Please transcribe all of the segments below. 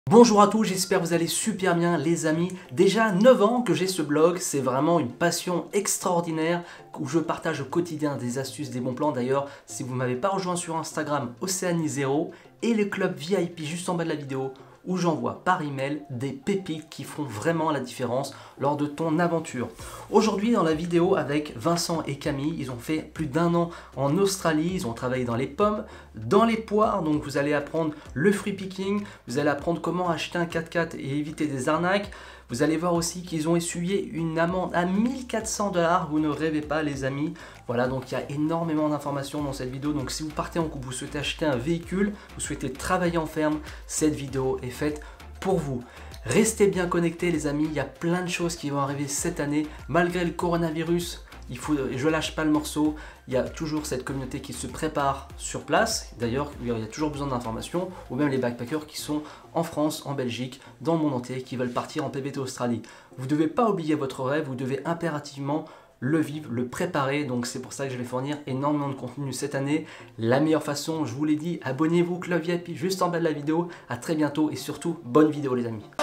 Bonjour à tous, j'espère que vous allez super bien les amis. Déjà 9 ans que j'ai ce blog, c'est vraiment une passion extraordinaire où je partage au quotidien des astuces, des bons plans. D'ailleurs, si vous ne m'avez pas rejoint sur Instagram, Océanie0 et le club VIP juste en bas de la vidéo où j'envoie par email des pépites qui font vraiment la différence lors de ton aventure. Aujourd'hui dans la vidéo avec Vincent et Camille, ils ont fait plus d'1 an en Australie, ils ont travaillé dans les pommes, dans les poires, donc vous allez apprendre le free picking, vous allez apprendre comment acheter un 4x4 et éviter des arnaques. Vous allez voir aussi qu'ils ont essuyé une amende à 1400 $, vous ne rêvez pas les amis. Voilà, donc il y a énormément d'informations dans cette vidéo, donc si vous partez en couple, vous souhaitez acheter un véhicule, vous souhaitez travailler en ferme, cette vidéo est faite pour vous. Restez bien connectés les amis, il y a plein de choses qui vont arriver cette année, malgré le coronavirus. Je lâche pas le morceau, il y a toujours cette communauté qui se prépare sur place. D'ailleurs, il y a toujours besoin d'informations, ou même les backpackers qui sont en France, en Belgique, dans le monde entier, qui veulent partir en PVT Australie. Vous ne devez pas oublier votre rêve, vous devez impérativement le vivre, le préparer. Donc c'est pour ça que je vais fournir énormément de contenu cette année. La meilleure façon, je vous l'ai dit, abonnez-vous, Club VIP, juste en bas de la vidéo. À très bientôt et surtout, bonne vidéo les amis.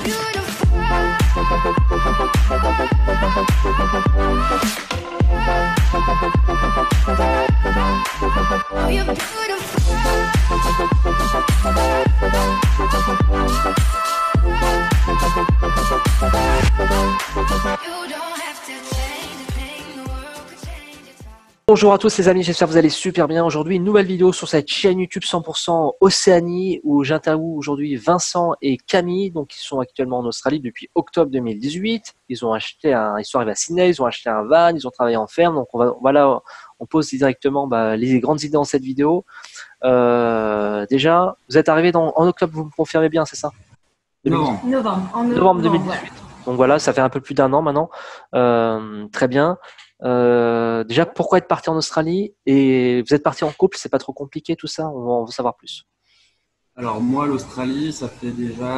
Bonjour à tous les amis, j'espère que vous allez super bien. Aujourd'hui, une nouvelle vidéo sur cette chaîne YouTube 100% Océanie où j'interviewe aujourd'hui Vincent et Camille, donc ils sont actuellement en Australie depuis octobre 2018. Ils sont arrivés à Sydney, ils ont acheté un van, ils ont travaillé en ferme. Donc on pose directement les grandes idées dans cette vidéo. Déjà, vous êtes arrivés en octobre, vous me confirmez bien, c'est ça? Novembre 2018. Ouais. Donc voilà, ça fait un peu plus d'1 an maintenant. Très bien. Déjà, pourquoi être parti en Australie? Et vous êtes parti en couple, c'est pas trop compliqué tout ça? On veut savoir plus. Alors moi, l'Australie, ça fait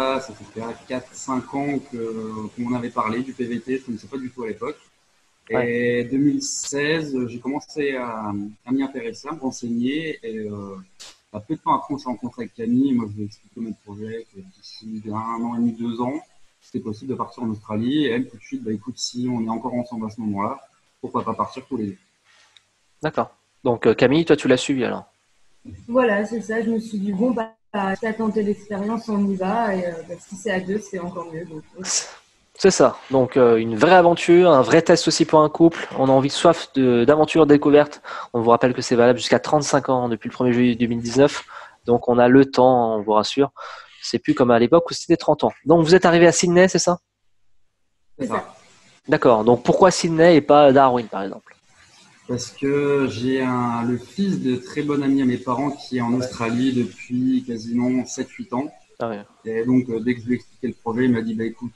4-5 ans qu'on avait parlé du PVT, je ne connaissais pas du tout à l'époque. Ouais. Et 2016, j'ai commencé à m'y intéresser, à me renseigner. Et peu de temps après, on s'est rencontré avec Camille. Moi, je lui ai expliqué mon projet, que d'ici 1 an et demi, 2 ans, c'était possible de partir en Australie. Et elle, tout de suite, écoute, si on est encore ensemble à ce moment-là, pourquoi pas partir tous les deux? D'accord. Donc Camille, toi tu l'as suivi alors? Voilà, c'est ça. Je me suis dit, bon, t'as tenté l'expérience, on y va. Et si c'est à deux, c'est encore mieux. Donc, c'est ça. Donc une vraie aventure, un vrai test aussi pour un couple. On a envie de soif d'aventure, de découverte. On vous rappelle que c'est valable jusqu'à 35 ans depuis le 1er juillet 2019. Donc on a le temps, on vous rassure. C'est plus comme à l'époque où c'était 30 ans. Donc vous êtes arrivé à Sydney, c'est ça? C'est ça. D'accord. Donc pourquoi Sydney et pas Darwin par exemple? Parce que j'ai le fils de très bon ami à mes parents qui est en Australie depuis quasiment 7-8 ans. Ah ouais. Et donc, dès que je lui ai expliqué le projet, il m'a dit, écoute,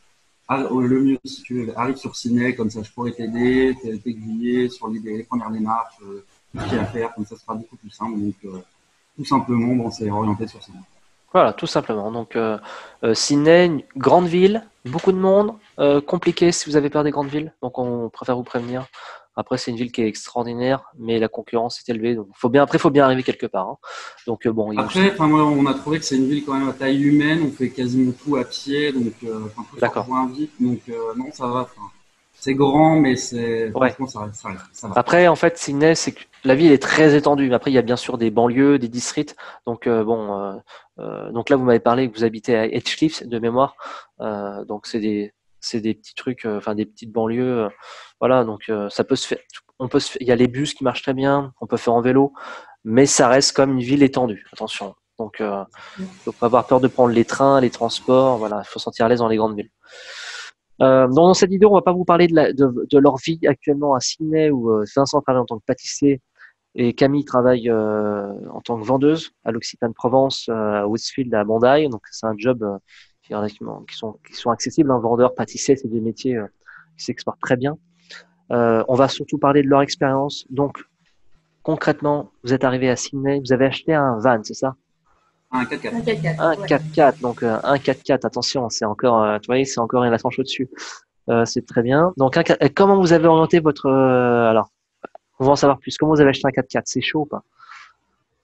le mieux, si tu veux, arrive sur Sydney, comme ça je pourrais t'aider, t'aiguiller sur les premières démarches, ce qu'il y a à faire, comme ça sera beaucoup plus simple. Donc, tout simplement, on s'est orienté sur Sydney. Voilà, tout simplement. Donc, Sydney, une grande ville, beaucoup de monde, compliqué si vous avez peur des grandes villes. Donc, on préfère vous prévenir. Après, c'est une ville qui est extraordinaire, mais la concurrence est élevée. Donc, faut bien arriver quelque part. Hein. Donc, bon. Après, moi, on a trouvé que c'est une ville quand même à taille humaine. On fait quasiment tout à pied, donc tout se rejoint vite. Donc, non, ça va. C'est grand, mais franchement, ça va. Après, en fait, Sydney, c'est que la ville est très étendue. Après, il y a bien sûr des banlieues, des districts. Donc, donc là, vous m'avez parlé que vous habitez à Edgecliff de mémoire. Donc, c'est des petits trucs, des petites banlieues. Voilà, donc ça peut se faire. Il y a les bus qui marchent très bien. On peut faire en vélo, mais ça reste comme une ville étendue. Attention. Donc, faut pas avoir peur de prendre les trains, les transports. Voilà, il faut se sentir à l'aise dans les grandes villes. Dans cette vidéo, on va pas vous parler de leur vie actuellement à Sydney où Vincent travaille en tant que pâtissier et Camille travaille en tant que vendeuse à l'Occitane Provence, à Westfield, à Bondi. Donc c'est un job qui sont accessibles. Un vendeur, pâtissier, c'est des métiers qui s'exportent très bien. On va surtout parler de leur expérience. Donc concrètement, vous êtes arrivé à Sydney, vous avez acheté un van, c'est ça? Un 4x4. Un 4x4, donc un 4x4, attention, c'est encore, tu vois, c'est encore une la tranche au-dessus. C'est très bien. Donc, comment vous avez orienté votre... alors, on va en savoir plus. Comment vous avez acheté un 4x4? C'est chaud ou pas?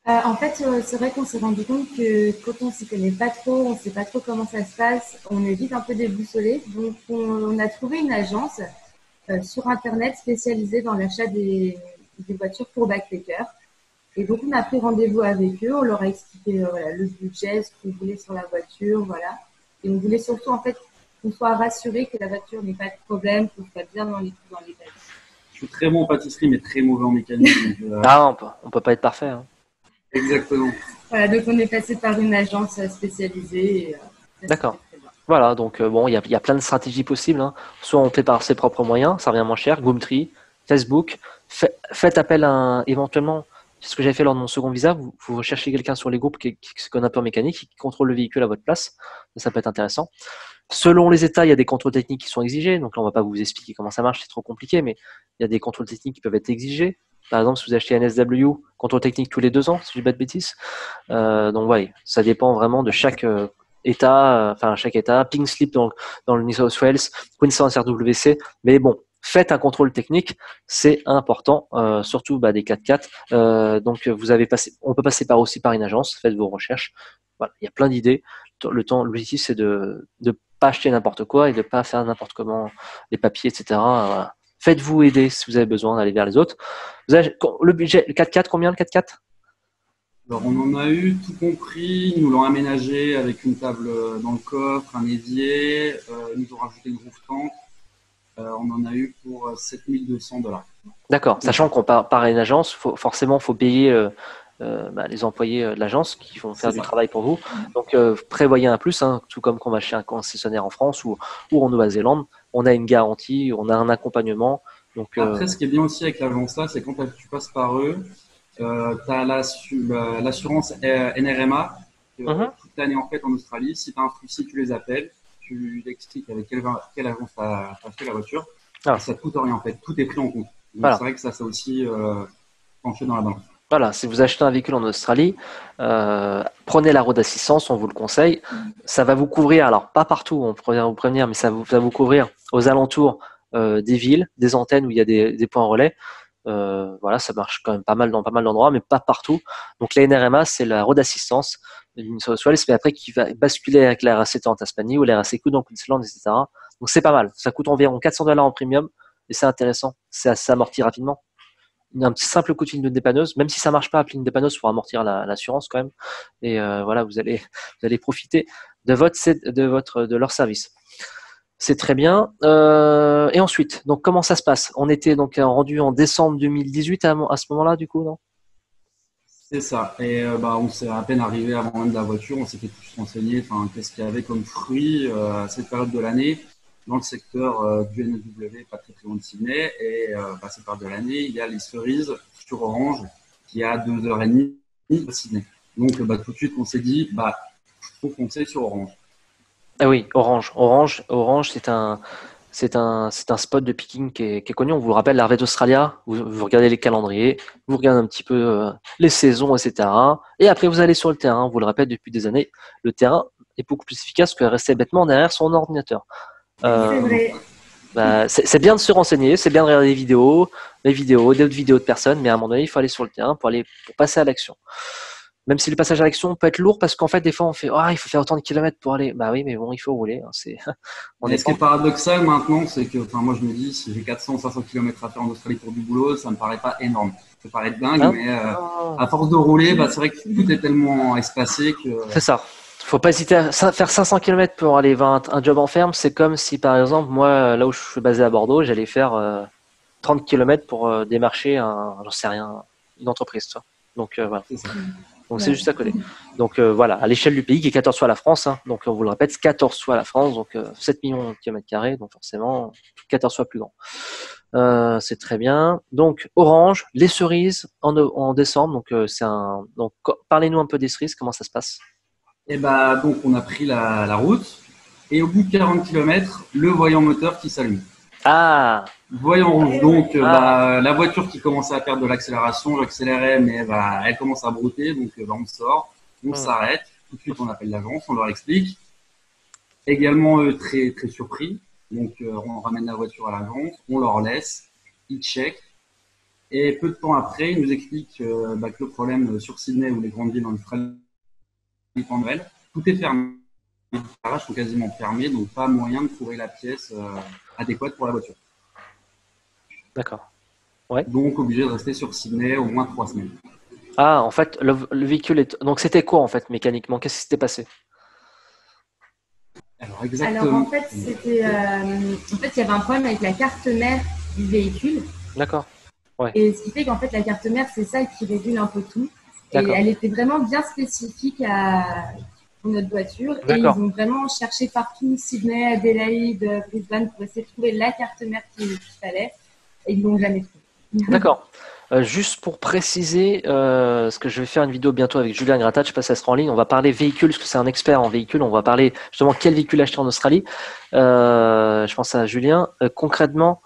En fait, c'est vrai qu'on s'est rendu compte que quand on s'y connaît pas trop, on sait pas trop comment ça se passe, on est vite un peu déboussolé. Donc, on a trouvé une agence sur Internet spécialisée dans l'achat des voitures pour backpackers. Et donc, on a pris rendez-vous avec eux, on leur a expliqué voilà, le budget, ce qu'on voulait sur la voiture, voilà. Et on voulait surtout, en fait, qu'on soit rassuré que la voiture n'ait pas de problème, qu'on soit bien dans les détails. Je suis très bon en pâtisserie, mais très mauvais en mécanique. Donc, Ah, on peut pas être parfait, hein. exactement. Voilà, donc on est passé par une agence spécialisée et ça s'est D'accord. fait très bien. Voilà, donc bon, il y a plein de stratégies possibles, hein. Soit on fait par ses propres moyens, ça revient moins cher, Gumtree, Facebook. Faites appel éventuellement, c'est ce que j'avais fait lors de mon second visa, vous recherchez quelqu'un sur les groupes qui se connaît un peu en mécanique, qui contrôle le véhicule à votre place, ça peut être intéressant. Selon les États, il y a des contrôles techniques qui sont exigés, donc là on va pas vous expliquer comment ça marche, c'est trop compliqué, mais il y a des contrôles techniques qui peuvent être exigés. Par exemple, si vous achetez un SW, contrôle technique tous les 2 ans, si je dis pas de bêtises. Donc ouais, ça dépend vraiment de chaque État, chaque État. Pink Slip dans le New South Wales, Queensland RWC. Mais bon, faites un contrôle technique, c'est important, surtout des 4x4. Donc on peut passer aussi par une agence. Faites vos recherches. Voilà, il y a plein d'idées. L'objectif c'est de pas acheter n'importe quoi et de pas faire n'importe comment les papiers, etc. Voilà. Faites-vous aider si vous avez besoin d'aller vers les autres. Le budget, le 4x4, combien le 4x4? Alors, on en a eu tout compris. Ils nous l'ont aménagé avec une table dans le coffre, un évier. Ils nous ont rajouté une roof tank. On en a eu pour 7 200 $. D'accord. Sachant qu'on part à une agence, forcément, faut payer les employés de l'agence qui vont faire C'est du ça. travail pour vous. Donc, prévoyez un plus, hein, tout comme qu'on va chez un concessionnaire en France ou en Nouvelle-Zélande. On a une garantie, on a un accompagnement. Donc, Après, ce qui est bien aussi avec l'agence là, c'est quand tu passes par eux, tu as l'assurance NRMA mhm. toute l'année en fait en Australie. Si tu as un souci, tu les appelles, tu expliques avec quelle agence tu as acheté la voiture et Ah, ça coûte rien en fait. Tout est pris en compte. Donc c'est voilà. vrai que ça aussi penché dans la balance. Voilà, si vous achetez un véhicule en Australie, prenez la road assistance, on vous le conseille. Ça va vous couvrir, alors pas partout, on pourrait vous prévenir, mais va vous couvrir aux alentours des villes, des antennes où il y a des points relais. Voilà, ça marche quand même pas mal dans pas mal d'endroits, mais pas partout. Donc la NRMA, c'est la road assistance d'une New South Wales, mais après qui va basculer avec la RAC en Tasmanie ou la RAC dans Queensland, etc. Donc c'est pas mal. Ça coûte environ 400 $ en premium et c'est intéressant. Ça s'amortit rapidement. Un petit simple coup de fil de dépanneuse, même si ça marche pas, appelez une dépanneuse pour amortir l'assurance quand même. Et voilà, vous allez profiter de leur service. C'est très bien. Et ensuite, donc comment ça se passe? On était donc rendu en décembre 2018 à ce moment-là, du coup, non? C'est ça. Et on s'est à peine arrivé avant même de la voiture, on s'était tous renseignés, enfin, qu'est-ce qu'il y avait comme fruits à cette période de l'année dans le secteur du NEW, pas très très loin de Sydney. Et à cette période de l'année, il y a les cerises sur Orange, qui est à 2h30 de Sydney. Donc tout de suite, on s'est dit, faut foncer sur Orange. Ah oui, Orange. Orange, c'est un spot de picking qui est connu. On vous le rappelle, l'Harvest Australia. Vous regardez les calendriers, vous regardez un petit peu les saisons, etc. Et après, vous allez sur le terrain. On vous le rappelle depuis des années. Le terrain est beaucoup plus efficace que rester bêtement derrière son ordinateur. C'est Euh, vrai. c'est bien de se renseigner, c'est bien de regarder d'autres vidéos de personnes, mais à un moment donné, il faut aller sur le terrain pour passer à l'action. Même si le passage à l'action peut être lourd, parce qu'en fait, des fois, on fait, ah, il faut faire autant de kilomètres pour aller. Bah oui, mais bon, il faut rouler, hein, on Mais n'est ce pas. qui est paradoxal maintenant, c'est que, enfin, moi je me dis, si j'ai 400 500 km à faire en Australie pour du boulot, ça me paraît pas énorme. Ça paraît dingue, Hein. mais à force de rouler, c'est vrai que tout est tellement espacé que C'est ça. Faut pas hésiter à faire 500 km pour aller vers un job en ferme. C'est comme si, par exemple, moi, là où je suis basé à Bordeaux, j'allais faire 30 km pour démarcher j'en sais rien, une entreprise, tu vois. Donc voilà. c'est ça. Donc c'est Ouais. juste à côté. Donc voilà, à l'échelle du pays qui est 14 fois la France, hein, donc on vous le répète, 14 fois la France, donc 7 millions de kilomètres carrés, donc forcément 14 fois plus grand. C'est très bien. Donc Orange, les cerises en décembre, donc parlez-nous un peu des cerises, comment ça se passe? Et donc on a pris la route, et au bout de 40 km, le voyant moteur qui s'allume. Ah, Voyant rouge, donc ah, la voiture qui commençait à perdre de l'accélération, j'accélérais, mais elle commence à brouter, donc on sort, on hmm. s'arrête, tout de suite on appelle l'agence, on leur explique. Également, eux, très, très surpris. Donc, on ramène la voiture à l'agence, on leur laisse, ils checkent. Et peu de temps après, il nous explique que le problème sur Sydney ou les grandes villes en Australie, en Noël, tout est fermé. Les garages sont quasiment fermés, donc pas moyen de trouver la pièce adéquate pour la voiture. D'accord. Ouais. Donc obligé de rester sur Sydney au moins 3 semaines. Ah, en fait, le véhicule est. Donc, c'était quoi, en fait, mécaniquement? Qu'est-ce qui s'était passé? Alors Alors en exactement. fait, en fait, il y avait un problème avec la carte mère du véhicule. D'accord. Ouais. Et ce qui fait qu'en fait, la carte mère, c'est ça qui régule un peu tout. Et D'accord. elle était vraiment bien spécifique pour notre voiture. Et ils D'accord. ont vraiment cherché partout, Sydney, Adélaïde, Brisbane, pour essayer de trouver la carte mère qu'il fallait. Et ils ne l'ont jamais trouvée. D'accord. Juste pour préciser, parce que je vais faire une vidéo bientôt avec Julien Gratat, je sais pas si ça sera en ligne, on va parler véhicule, parce que c'est un expert en véhicule, on va parler justement quel véhicule acheter en Australie. Je pense à Julien. Concrètement,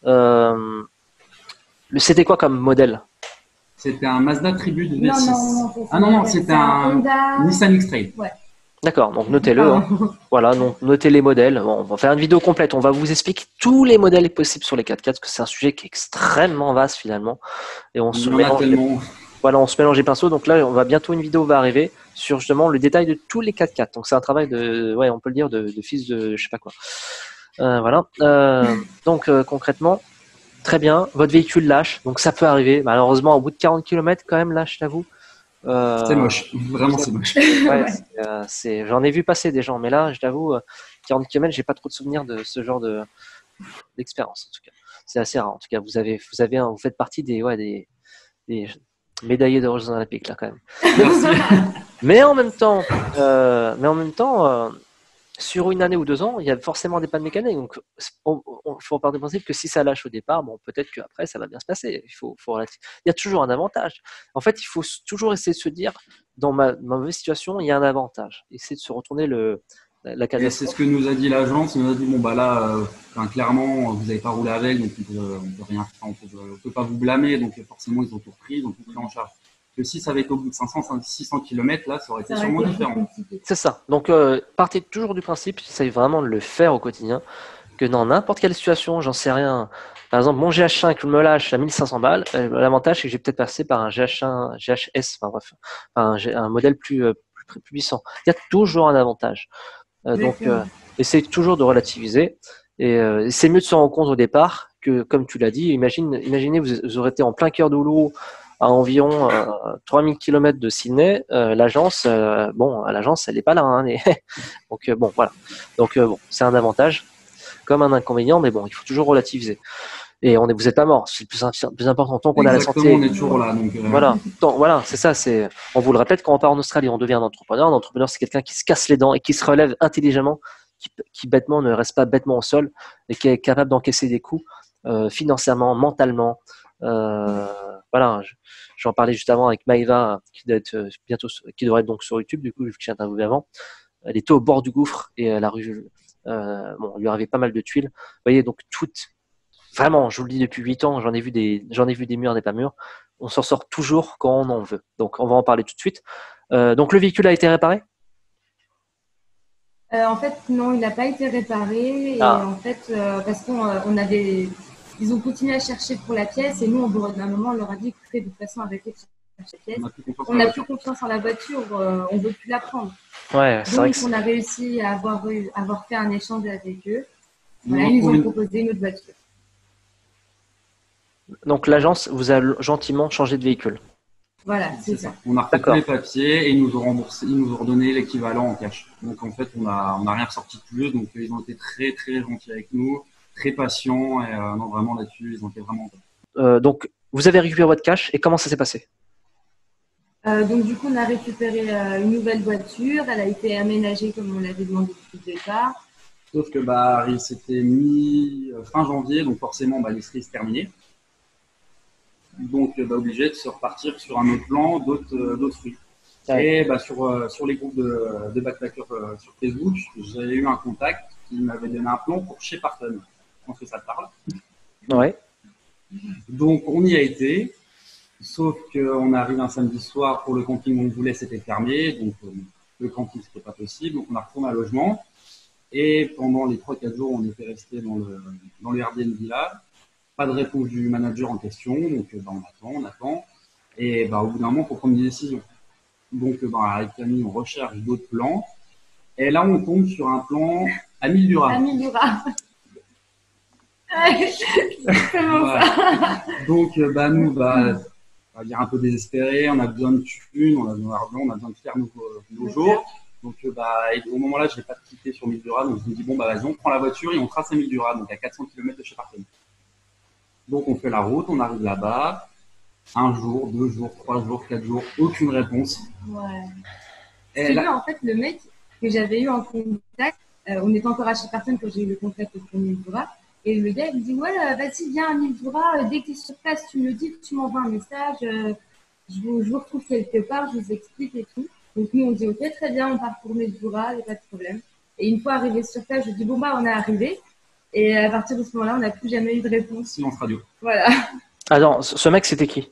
c'était quoi comme modèle? C'était un Mazda Tribute Non, V6. non, non, Ah non, non, c'était un Honda. Nissan X-Trail. Ouais. D'accord, donc notez-le. Hein. Pardon. Voilà, donc notez les modèles. Bon, on va faire une vidéo complète. On va vous expliquer tous les modèles possibles sur les 4x4, parce que c'est un sujet qui est extrêmement vaste finalement. Et on Il se y en a mélange. tellement. Voilà, on se mélange les pinceaux. Donc là, bientôt une vidéo va arriver sur justement le détail de tous les 4x4. Donc c'est un travail de, ouais, on peut le dire, de fils de je sais pas quoi. Voilà. Donc concrètement, très bien. Votre véhicule lâche, donc ça peut arriver. Malheureusement, au bout de 40 km quand même, lâche, je t'avoue. C'est moche. Vraiment, c'est moche. Ouais, Ouais. j'en ai vu passer des gens, mais là, je t'avoue, 40 km, j'ai pas trop de souvenirs de ce genre d'expérience. En tout cas, c'est assez rare. En tout cas, vous faites partie des médaillés d'or aux Jeux Olympiques là quand même. Merci. Mais en même temps, sur une année ou 2 ans, il y a forcément des pannes mécaniques. Donc, il faut partir du principe que si ça lâche au départ, bon, peut-être qu'après, ça va bien se passer. Il y a toujours un avantage. En fait, il faut toujours essayer de se dire, dans ma mauvaise situation, il y a un avantage. Essayer de se retourner la Et c'est ce catastrophe. que nous a dit l'agence. Il nous a dit bon bah là, clairement, vous n'avez pas roulé avec, donc on peut rien faire, on peut pas vous blâmer. Donc forcément, ils ont tout repris, ils ont tout pris en charge. Que si ça avait été au bout de 500, 600 km, là, ça aurait été Ça aurait sûrement été plus différent. compliqué. C'est ça. Donc, partez toujours du principe, essayez vraiment de le faire au quotidien, que dans n'importe quelle situation, j'en sais rien. Par exemple, mon GH5 me lâche à 1500 balles. L'avantage, c'est que j'ai peut-être passé par un GH1, GHS, enfin bref, un modèle plus puissant. Il y a toujours un avantage. Donc, Exactement. essayez toujours de relativiser. Et c'est mieux de se rendre compte au départ que, comme tu l'as dit, imaginez vous aurez été en plein cœur de l'eau à environ 3000 km de Sydney. L'agence, elle n'est pas là. Hein, donc, bon, voilà. Donc, bon, c'est un avantage comme un inconvénient, mais bon, il faut toujours relativiser. Et vous n'êtes pas mort, c'est le plus important. Tant qu'on a la Exactement, on santé, est toujours là. Donc, voilà, c'est ça. On vous le répète, quand on part en Australie, on devient un entrepreneur. Un entrepreneur, c'est quelqu'un qui se casse les dents et qui se relève intelligemment, qui bêtement ne reste pas bêtement au sol et qui est capable d'encaisser des coups financièrement, mentalement. Euh, voilà, j'en parlais juste avant avec Maïva, qui doit être bientôt, qui devrait être donc sur YouTube, du coup, vu que j'ai interviewé avant. Elle était au bord du gouffre et la rue, bon, il lui arrivait pas mal de tuiles. Vous voyez, donc vraiment, je vous le dis depuis 8 ans, j'en ai vu des murs, des pas murs. On s'en sort toujours quand on en veut. Donc, on va en parler tout de suite. Donc, le véhicule a été réparé? En fait, non, il n'a pas été réparé. Et Ah, en fait, parce ils ont continué à chercher pour la pièce. Et nous, au bout d'un moment, on leur a dit, écoutez, de toute façon, arrêtez de chercher la on pièce. n'a plus confiance On en la n'a plus voiture. confiance en la voiture, on ne veut plus la prendre. ouais, c'est vrai Donc, que on a réussi à avoir fait un échange avec eux. Ils Voilà, nous ont ils nous trouvé ont une, proposé une autre voiture. donc l'agence vous a gentiment changé de véhicule. Voilà, c'est C'est ça. ça. On a refait tous D'accord. les papiers et ils nous ont remboursé, ils nous ont redonné l'équivalent en cash. Donc en fait, on a rien ressorti de plus. Donc ils ont été très très gentils avec nous, très patients et non vraiment là-dessus, ils ont été vraiment top. Donc, vous avez récupéré votre cash et comment ça s'est passé? Donc, du coup, on a récupéré une nouvelle voiture. Elle a été aménagée comme on l'avait demandé depuis le départ. Sauf que bah c'était mi fin janvier, donc forcément bah, les cerises terminées. Donc bah, obligé de se repartir sur un autre plan, d'autres fruits. Ouais. Et bah, sur les groupes de backpackers sur Facebook, j'ai eu un contact qui m'avait donné un plan pour chez Parton. Je pense que ça te parle. Ouais. Donc on y a été, sauf qu'on arrive un samedi soir pour le camping où on voulait, c'était fermé, donc le camping c'était pas possible, donc on a retrouvé un logement. Et pendant les 3-4 jours, on était resté dans le Airbnb là. pas de réponse du manager en question, donc on attend. Et au bout d'un moment, il faut prendre des décisions. Donc avec Camille, on recherche d'autres plans. Et là, on tombe sur un plan à 1000 du rat. À 1000 du rat. C'est bon ça. Donc nous, on va dire un peu désespérés, on a besoin de thunes, on a besoin d'argent, on a besoin de faire nos jours. Donc et au moment là, je n'ai pas quitté sur 1000 du rat, donc je me dis vas-y, on prend la voiture et on trace à 1000 du rat, donc à 400 km de chez Parton. Donc on fait la route, on arrive là-bas, 1 jour, 2 jours, 3 jours, 4 jours, aucune réponse. Ouais. Et là, en fait, le mec que j'avais eu en contact, on était encore à chez Parton quand j'ai eu le contact pour 1000 du rat. Et le gars, il me dit, ouais, vas-y, viens à 1000 du rat, dès que tu es sur place, tu me le dis, tu m'envoies un message, je vous retrouve quelque part, je vous explique et tout. Donc nous, on dit, ok, très bien, on part pour 1000 du rat, il n'y a pas de problème. Et une fois arrivé sur place, je dis, on est arrivé. Et à partir de ce moment-là, on n'a plus jamais eu de réponse. Silence radio. Voilà. Attends, ce mec, c'était qui?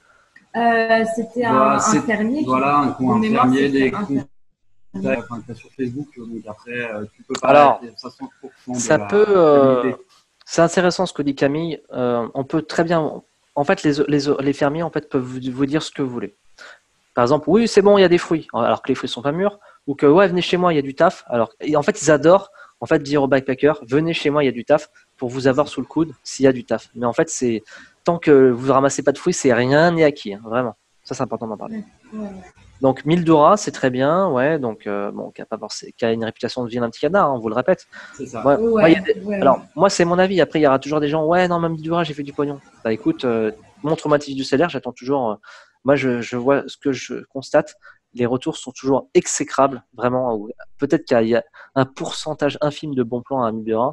C'était un fermier. Voilà, un fermier, des contacts sur Facebook. Donc après, tu peux pas. Alors, ça peut. C'est intéressant ce que dit Camille. On peut très bien. En fait, les fermiers en fait peuvent vous dire ce que vous voulez. Par exemple, oui, c'est bon, il y a des fruits, alors que les fruits sont pas mûrs, ou que ouais, venez chez moi, il y a du taf. Alors, en fait, ils adorent dire aux backpackers, venez chez moi, il y a du taf, pour vous avoir sous le coude s'il y a du taf. Mais en fait, c'est tant que vous ne ramassez pas de fruits, c'est rien n'est acquis, hein, vraiment. Ça, c'est important d'en parler. Ouais. Donc 1000 Dora, c'est très bien, ouais. Donc qui a une réputation de vilain petit canard, on vous le répète. C'est ça. Alors moi, c'est mon avis. Après, il y aura toujours des gens, ouais, non, même 1000 Dora, j'ai fait du pognon. Bah écoute, mon traumatisme du salaire, j'attends toujours. Moi, je vois ce que je constate. Les retours sont toujours exécrables, vraiment. Peut-être qu'il y a un pourcentage infime de bons plans à 1000 Dora.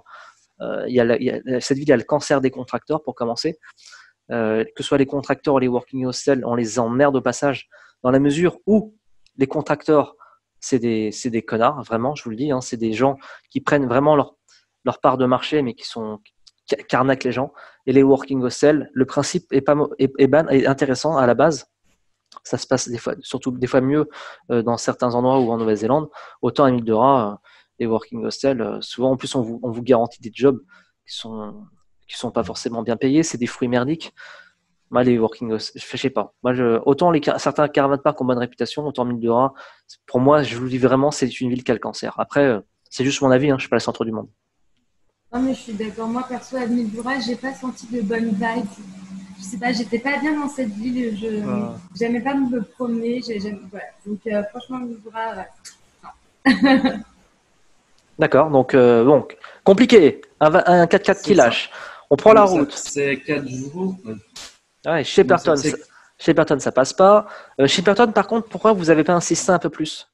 Cette ville a le cancer des contracteurs pour commencer. Que ce soit les contracteurs ou les working hostels, on les emmerde au passage, dans la mesure où les contracteurs, c'est des connards, vraiment, je vous le dis, hein, c'est des gens qui prennent vraiment leur part de marché, mais qui arnaquent les gens. Et les working hostels, le principe est intéressant à la base. Ça se passe surtout des fois mieux dans certains endroits ou en Nouvelle-Zélande. Autant à 1000 Dora, les working hostels, souvent en plus on vous garantit des jobs qui sont pas forcément bien payés, c'est des fruits merdiques. Moi, les working hostels, je sais pas. Moi, autant certains caravan parks ont bonne réputation, autant 1000 Dora, pour moi, je vous le dis vraiment, c'est une ville qui a le cancer. Après, c'est juste mon avis, hein, je suis pas le centre du monde. Non, mais je suis d'accord. Moi, perso, à 1000 Dora, j'ai pas senti de bonnes vibes. Je sais pas, j'étais pas bien dans cette ville. J'aimais pas me promener. Voilà. Donc, franchement, 1000 Dora, non. D'accord, donc bon, compliqué. Un 4x4 qui lâche. On prend la route. C'est 4 jours. Ouais, Shepperton, ça passe pas. Shepperton, par contre, pourquoi vous n'avez pas insisté un peu plus?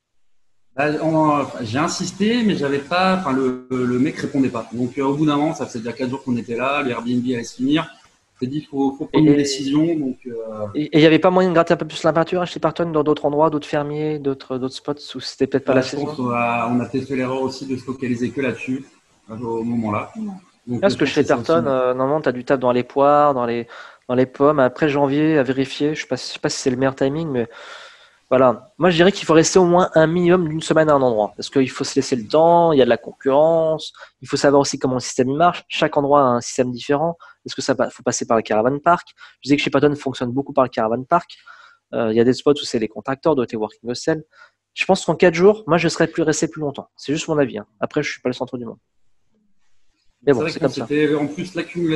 J'ai insisté, mais j'avais pas. Enfin, le mec répondait pas. Donc, au bout d'un moment, ça faisait déjà 4 jours qu'on était là. L'Airbnb allait se finir. J'ai dit, faut prendre une décision. Donc, Et il n'y avait pas moyen de gratter un peu plus la peinture à Shepperton dans d'autres endroits, d'autres fermiers, d'autres spots où c'était peut-être pas la saison? On a peut-être fait l'erreur aussi de se focaliser que là-dessus au moment-là. Parce que Shepperton, normalement, tu as du taf dans les poires, dans les pommes. Après janvier, à vérifier. Je sais pas si c'est le meilleur timing, mais voilà. Moi, je dirais qu'il faut rester au moins un minimum d'une semaine à un endroit. Parce qu'il faut se laisser le temps, il y a de la concurrence. Il faut savoir aussi comment le système marche. Chaque endroit a un système différent. Est-ce que faut passer par le caravan park? Je disais que Shepperton fonctionne beaucoup par le caravan park. Il y a des spots où c'est les contracteurs, d'autres les working hostels. Je pense qu'en 4 jours, moi, je serais resté plus longtemps. C'est juste mon avis. Hein. Après, je suis pas le centre du monde. Mais bon, c'est comme ça. En plus,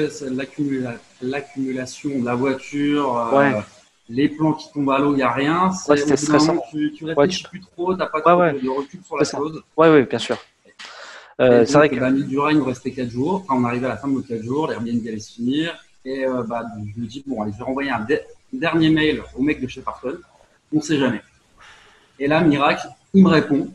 l'accumulation de la voiture, les plans qui tombent à l'eau, il n'y a rien. C'était stressant. Tu réfléchis plus trop, tu n'as pas trop de recul sur la chose. Oui, bien sûr. C'est vrai que 1000 Dora, il nous restait 4 jours. Enfin, on arrivait à la fin de nos 4 jours, l'Airbnb allait se finir. Et je me dis, bon, allez, je vais renvoyer un dernier mail au mec de chez Parton. On ne sait jamais. Et là, miracle, il me répond.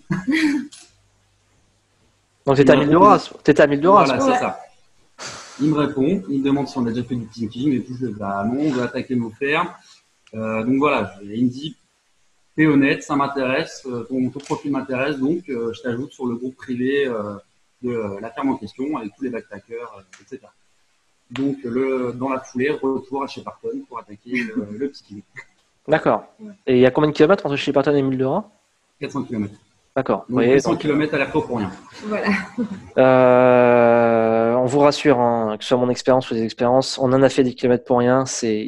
Donc, t'étais à 1000 Dora. Voilà, c'est ça. Il me répond, il me demande si on a déjà fait du thinking et tout. Je dis, non, on veut attaquer nos fermes. Donc voilà, il me dit, t'es honnête, ça m'intéresse, ton profil m'intéresse, donc je t'ajoute sur le groupe privé de la ferme en question avec tous les backpackers, etc. Donc dans la foulée, retour à Shepperton pour attaquer le petit kiwi. D'accord. Et il y a combien de kilomètres entre Shepperton et 1000 Dora? 400 km. D'accord. Donc 400 km à l'air pour rien. Voilà. vous rassure, hein, que ce soit mon expérience ou des expériences, on en a fait des kilomètres pour rien.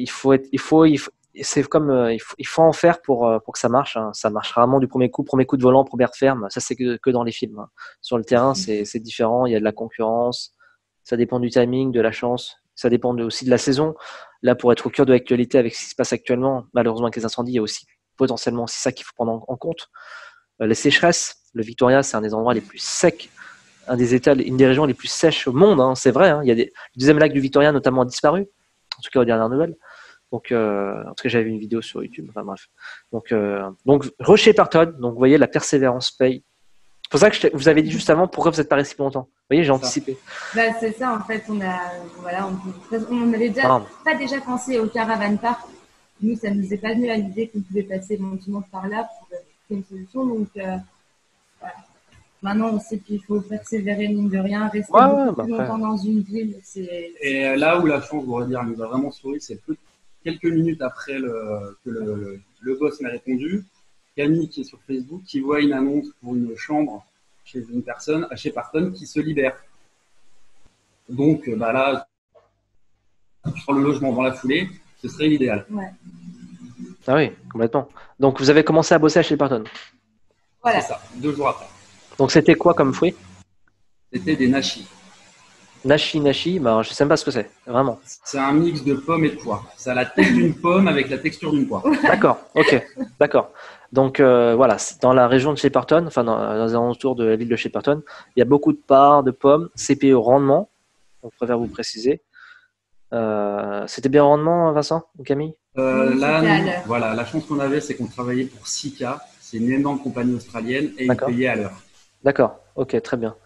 C'est comme il faut en faire pour que ça marche. Hein. Ça marche rarement du premier coup de volant, première ferme. Ça c'est que dans les films. Hein. Sur le terrain, c'est différent. Il y a de la concurrence. Ça dépend du timing, de la chance. Ça dépend aussi de la saison. Là, pour être au cœur de l'actualité avec ce qui se passe actuellement, malheureusement avec les incendies, il y a aussi potentiellement aussi ça qu'il faut prendre en compte. Les sécheresses. Le Victoria, c'est un des endroits les plus secs, une des régions les plus sèches au monde. Hein. C'est vrai. Hein. Le deuxième lac du Victoria, notamment, a disparu. En tout cas, aux dernières nouvelles. Donc, en tout cas, j'avais vu une vidéo sur YouTube. Enfin bref. Donc Roche Shepperton. Donc, vous voyez, la persévérance paye. C'est pour ça que vous avez dit juste avant pourquoi vous n'êtes pas resté plus longtemps. Vous voyez, j'ai anticipé. Bah, c'est ça, en fait, on avait déjà pensé au caravan park. Nous, ça ne nous est pas venu à l'idée qu'on pouvait passer éventuellement par là pour trouver une solution. Donc, voilà. Maintenant, on sait qu'il faut persévérer, mine de rien, rester beaucoup plus longtemps dans une ville. Et là où la chance, je voudrais dire, nous a vraiment souri, c'est quelques minutes après que le boss m'a répondu, Camille, qui est sur Facebook, qui voit une annonce pour une chambre chez une personne à Shepperton qui se libère. Donc, là, sur le logement dans la foulée, ce serait l'idéal. Ouais. Ah oui, complètement. Donc, vous avez commencé à bosser à Shepperton. Voilà. C'est ça, 2 jours après. Donc, c'était quoi comme fruit? C'était des nachis. Nashi, bah, je sais même pas ce que c'est, vraiment. C'est un mix de pommes et de pois. Ça a la tête d'une pomme avec la texture d'une poire. D'accord, ok, d'accord. Donc voilà, dans la région de Shepperton, enfin dans les alentours de la ville de Shepperton, il y a beaucoup de parts, de pommes, CPE rendement, donc je préfère vous préciser. C'était bien rendement, Vincent ou Camille? Voilà, la chance qu'on avait, c'est qu'on travaillait pour Sika, c'est une énorme compagnie australienne, et ils payaient à l'heure. D'accord, ok, très bien.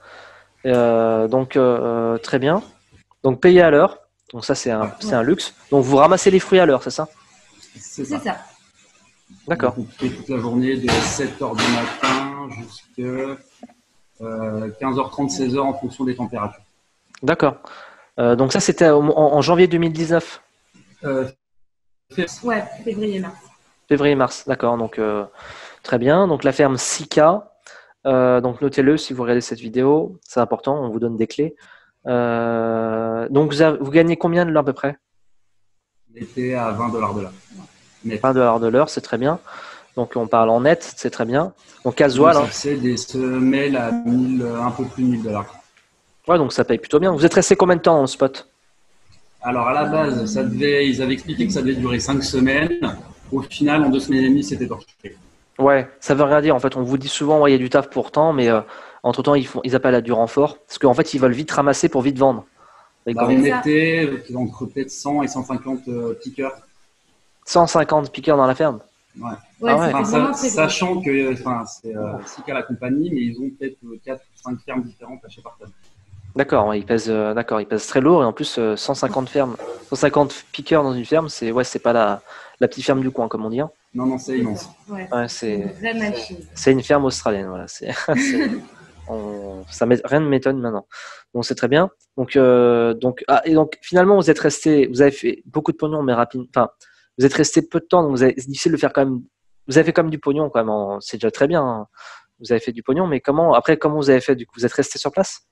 Très bien. Donc payer à l'heure. Donc ça c'est un luxe. Donc vous ramassez les fruits à l'heure, c'est ça? C'est ça. D'accord. On fait toute la journée de 7h du matin jusqu'à 15h30, 16h en fonction des températures. D'accord. Donc ça c'était en janvier 2019. Ouais, février-mars. Février-mars, d'accord. Donc très bien. Donc la ferme Sika. Donc notez-le si vous regardez cette vidéo, c'est important, on vous donne des clés. Donc vous gagnez combien de l'heure à peu près? On était à $20 de l'heure. $20 de l'heure, c'est très bien. Donc on parle en net, c'est très bien. Donc casual. C'est des semelles à 1000, un peu plus de $1000. Ouais, donc ça paye plutôt bien. Vous êtes resté combien de temps dans le spot? Alors à la base, ils avaient expliqué que ça devait durer 5 semaines. Au final, en 2 semaines et demie, c'était torché. Ouais, ça veut rien dire. En fait, on vous dit souvent, ouais, il y a du taf pour temps, mais entre-temps, ils appellent à du renfort. Parce qu'en fait, ils veulent vite ramasser pour vite vendre. On était entre peut-être 100 et 150 piqueurs. 150 piqueurs dans la ferme? Ouais. Sachant que c'est Sika la compagnie, mais ils ont peut-être 4 ou 5 fermes différentes à Shepperton. D'accord, ouais, ils pèsent très lourd et en plus 150 fermes, 150 piqueurs dans une ferme, c'est pas la petite ferme du coin, comme on dit. Hein. Non, c'est immense. Ouais, c'est une vraie machine. C'est une ferme australienne, voilà. Rien ne m'étonne maintenant. Donc c'est très bien. Donc finalement vous avez fait beaucoup de pognon, mais rapide. Enfin, vous êtes resté peu de temps, donc c'est difficile de faire quand même. Vous avez fait quand même du pognon quand même. C'est déjà très bien. Hein. Vous avez fait du pognon, mais comment vous avez fait? Du coup, vous êtes resté sur place?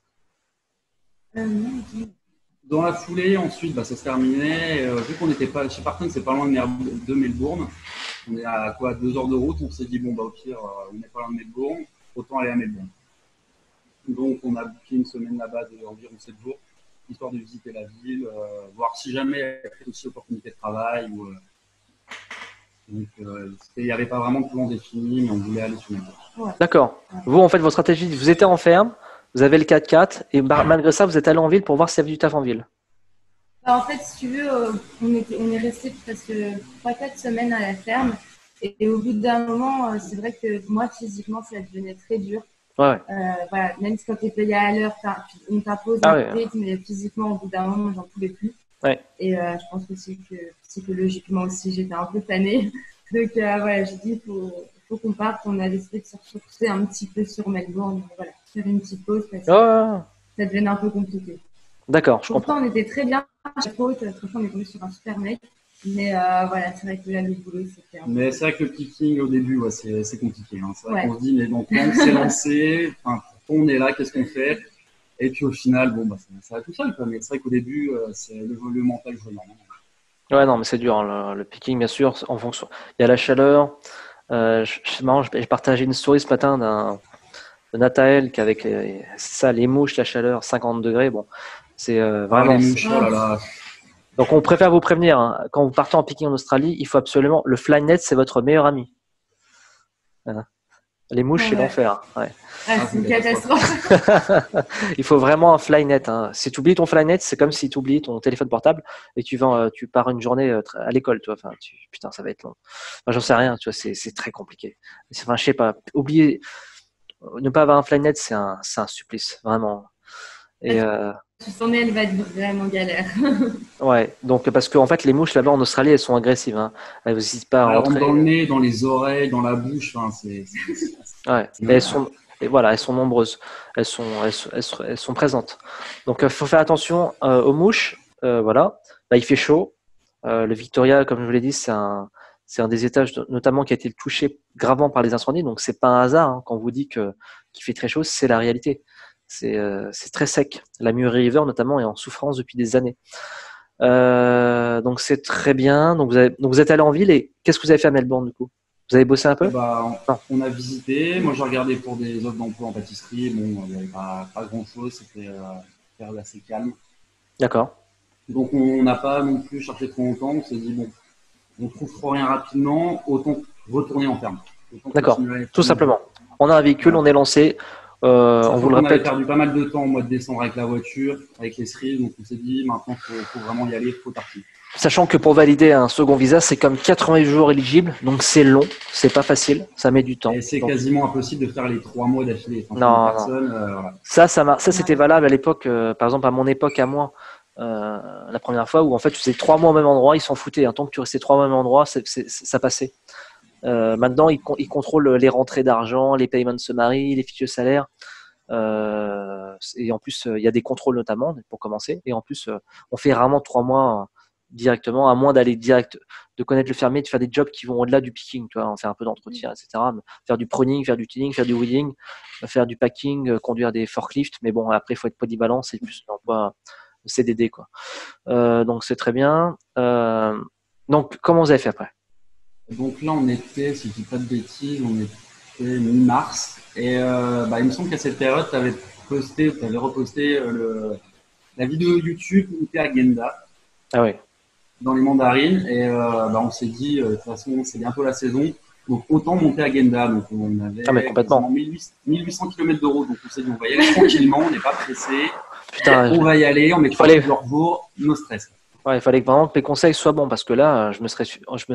Dans la foulée, ensuite, ça se terminait. Vu qu'on n'était pas chez Shepperton, c'est pas loin de Melbourne. On est à 2 heures de route. On s'est dit, au pire, on n'est pas loin de Melbourne, autant aller à Melbourne. Donc, on a booké une semaine là-bas d'environ 7 jours, histoire de visiter la ville, voir si jamais il y avait aussi opportunité de travail. Donc, il n'y avait pas vraiment de plan défini, mais on voulait aller sur Melbourne. Ouais. D'accord. Vous, en fait, votre stratégie, vous étiez en ferme. Vous avez le 4x4 et malgré ça, vous êtes allé en ville pour voir s'il y avait du taf en ville. En fait, si tu veux, on est resté presque 3-4 semaines à la ferme. Et au bout d'un moment, c'est vrai que moi, physiquement, ça devenait très dur. Ouais. Voilà, même si quand tu es payé à l'heure, on t'impose un rythme, mais physiquement, au bout d'un moment, j'en pouvais plus. Ouais. Et je pense aussi que psychologiquement aussi, j'étais un peu tannée. Donc, voilà, j'ai dit, faut qu'on parte. On a décidé de se ressourcer un petit peu sur Melbourne. Voilà, faire une petite pause parce que ça devenait un peu compliqué. D'accord, je comprends. comprends. On était très bien à la côte. Franchement, on est tombé sur un super mec. Mais voilà, c'est vrai que là, le boulot, c'était un peu... Mais c'est vrai que le picking, au début, c'est compliqué. Hein. C'est vrai qu'on se dit, mais donc, on s'est lancé. Pourquoi on est là? Qu'est-ce qu'on fait? Et puis au final, bon, bah, ça va tout seul, quoi. Mais c'est vrai qu'au début, c'est le mental joue énormément. Ouais, non, mais c'est dur, hein, le picking, bien sûr, en fonction. Il y a la chaleur. C'est marrant, j'ai partagé une story ce matin de Nathael qui avec les mouches, la chaleur, 50 degrés. Bon, c'est Ah, les vraiment. mouches, oh là là. Donc, on préfère vous prévenir, hein, quand vous partez en picking en Australie, il faut absolument. Le fly net, c'est votre meilleur ami. Hein. Les mouches, c'est Ouais. l'enfer. Ouais. Ah, c'est une catastrophe. Il faut vraiment un fly net. Hein. Si tu oublies ton fly net, c'est comme si tu oublies ton téléphone portable et tu pars une journée à l'école. Tu vois. Enfin, putain, ça va être long. Enfin, j'en sais rien. Tu vois, c'est très compliqué. Enfin, je sais pas. Oublier, ne pas avoir un fly net, c'est un supplice, vraiment. Et Tu sens elle va être vraiment galère. ouais. Donc parce qu'en fait, les mouches là-bas en Australie, elles sont agressives. Hein. Elles n'hésitent pas à Elle rentre rentrer. dans le nez, dans les oreilles, dans la bouche. Enfin, Ouais. Et elles sont. Et voilà, elles sont nombreuses, elles sont présentes. Donc, il faut faire attention aux mouches. Voilà, bah, il fait chaud. Le Victoria, comme je vous l'ai dit, c'est un des étages notamment qui a été touché gravement par les incendies. Donc, c'est pas un hasard hein, quand on vous dit qu'il fait très chaud, c'est la réalité. C'est très sec. La Murray River, notamment, est en souffrance depuis des années. Donc, c'est très bien. Donc, vous êtes allé en ville et qu'est-ce que vous avez fait à Melbourne du coup? Vous avez bossé un peu? bah, Non. on a visité. Moi, j'ai regardé pour des offres d'emploi en pâtisserie. Bon, il n'y avait pas grand-chose. C'était période assez calme. D'accord. Donc, on n'a pas non plus cherché trop longtemps. On s'est dit, bon, on trouve trop rien rapidement, autant retourner en ferme. D'accord. Tout simplement. On a un véhicule, on est lancé. On vous le On avait répète. perdu pas mal de temps au mois de décembre avec la voiture, avec les cerises. Donc, on s'est dit, maintenant, faut vraiment y aller, faut partir. Sachant que pour valider un second visa, c'est comme 88 jours éligibles, donc c'est long, c'est pas facile, ça met du temps. Et c'est Donc, quasiment impossible de faire les 3 mois d'affilée. Enfin, non, personne, voilà. ça c'était valable à l'époque, par exemple à mon époque à moi, la première fois où en fait tu faisais 3 mois au même endroit, ils s'en foutaient. Hein, tant que tu restais 3 mois au même endroit, ça passait. Maintenant, ils contrôlent les rentrées d'argent, les paiements de summary, les fiches de salaire. Et en plus, il y a des contrôles notamment pour commencer. Et en plus, on fait rarement 3 mois directement, à moins d'aller direct, de connaître le fermier, de faire des jobs qui vont au-delà du picking, tu vois, on fait un peu d'entretien, etc. Faire du pruning, faire du tilling, faire du weeding, faire du packing, conduire des forklifts. Mais bon, après, il faut être polyvalent, c'est plus un emploi CDD, quoi. Donc, c'est très bien. Donc, comment vous avez fait après? Donc là, on était, si je dis pas de bêtises, on était mi-mars. Et bah, il me semble qu'à cette période, tu avais reposté la vidéo YouTube où tu es à Genda, Ah oui. dans les mandarines. Et bah, on s'est dit, de toute façon, c'est bientôt la saison. Donc autant monter à Genda. Donc on avait mais complètement. 1800 km de route. Donc on s'est dit, on va y aller tranquillement, on n'est pas pressé. Putain, On va y aller, on met plusieurs jours, no stress. Ouais, il fallait que vraiment que mes conseils soient bons parce que là, je me serais.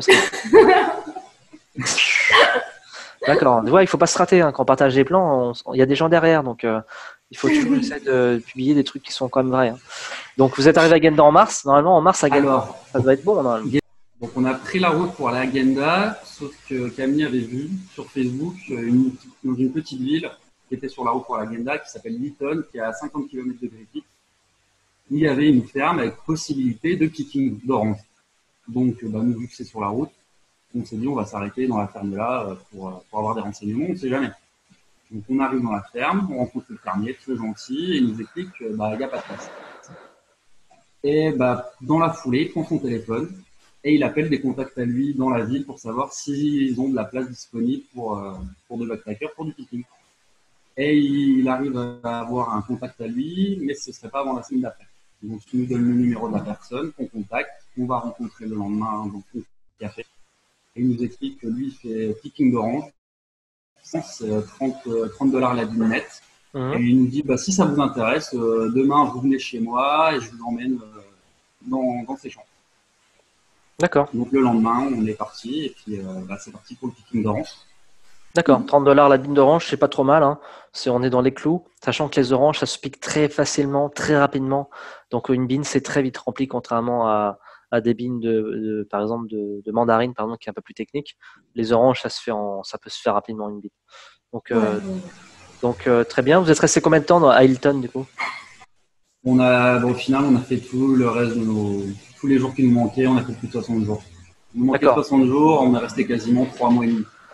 D'accord. Ouais, il faut pas se rater hein. Quand on partage des plans, il y a des gens derrière, donc il faut toujours essayer de publier des trucs qui sont quand même vrais. Hein. Donc vous êtes arrivé à Genda en mars. Normalement, en mars à Genda, Alors, ça doit être bon. Normalement. donc on a pris la route pour aller à Genda, sauf que Camille avait vu sur Facebook dans une petite ville qui était sur la route pour la Genda, qui s'appelle Lytton, qui est à 50 km de Griffith. Il y avait une ferme avec possibilité de picking d'orange. Donc, bah, nous, vu que c'est sur la route, on s'est dit on va s'arrêter dans la ferme là pour avoir des renseignements, on ne sait jamais. Donc on arrive dans la ferme, on rencontre le fermier, très gentil, et il nous explique qu'il n'y a pas de place. Et bah, dans la foulée, il prend son téléphone et il appelle des contacts à lui dans la ville pour savoir s'ils ont de la place disponible pour de backpackers, pour du picking. Et il arrive à avoir un contact à lui, mais ce ne serait pas avant la semaine d'après. Donc il nous donne le numéro de la personne qu'on contacte, qu'on va rencontrer le lendemain dans le café. Et il nous explique que lui, il fait picking d'orange. C'est 30 $ la dîme nette. Et il nous dit, bah, si ça vous intéresse, demain, vous venez chez moi et je vous emmène dans ces champs. D'accord. Donc le lendemain, on est parti et puis bah, c'est parti pour le picking d'orange. D'accord. 30 $ la bine d'orange, c'est pas trop mal. Hein. On est dans les clous. Sachant que les oranges, ça se pique très facilement, très rapidement. Donc une bine, c'est très vite rempli, contrairement à des bines par exemple de mandarine, par exemple, qui est un peu plus technique. Les oranges, ça peut se faire rapidement une bine. Donc très bien. Vous êtes resté combien de temps à Hilton du coup? Au final, on a fait tout le reste de tous les jours qui nous manquaient. On a fait plus de 60 jours. Il nous manquait 60 jours, on est resté quasiment 3 mois et demi.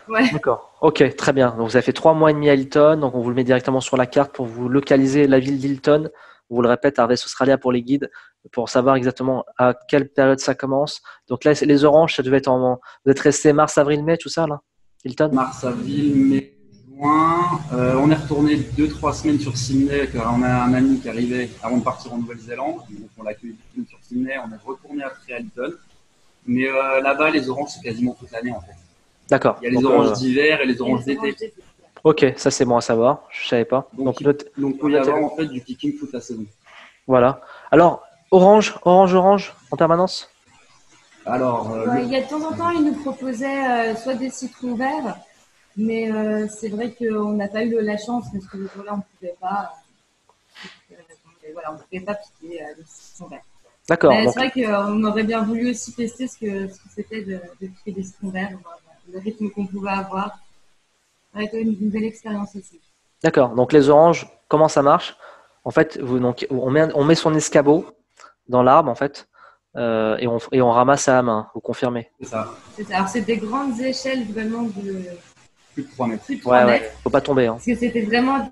Ouais. D'accord. Ok, très bien. Donc, vous avez fait 3 mois et demi à Hilton. Donc, on vous le met directement sur la carte pour vous localiser la ville d'Hilton. On vous le répète, Harvest Australia pour les guides, pour savoir exactement à quelle période ça commence. Donc là, les oranges, ça devait être vous êtes resté mars, avril, mai, tout ça, là? Hilton? Mars, avril, mai, juin. On est retourné 2, 3 semaines sur Sydney car on a un ami qui arrivait avant de partir en Nouvelle-Zélande. Donc on l'a accueilli sur Sydney. On est retourné après à Hilton. Mais là-bas, les oranges, c'est quasiment toute l'année en fait. D'accord. Il y a les Donc, oranges d'hiver et les oranges d'été. ok, ça c'est bon à savoir. Je savais pas. Donc, note- il peut y avoir en fait du picking toute la saison. voilà. Alors, orange en permanence? Alors, Ouais, il y a de temps en temps, ils nous proposaient soit des citrons verts, mais c'est vrai qu'on n'a pas eu la chance parce que le jour-là, on ne pouvait pas. Voilà, on ne pouvait pas piquer le citron vert. D'accord. Mais Donc, c'est vrai qu'on aurait bien voulu aussi tester ce que c'était de piquer des citrons verts, voir le rythme qu'on pouvait avoir. Ça aurait été une belle expérience aussi. d'accord. Donc les oranges, comment ça marche? En fait, donc, on met son escabeau dans l'arbre en fait, et on ramasse à la main. Vous confirmez? c'est ça. C'est ça. Alors, c'est des grandes échelles vraiment de Plus de 3 mètres. plus de 3 Ouais, mètres. ouais. Faut pas tomber, hein. Parce que c'était vraiment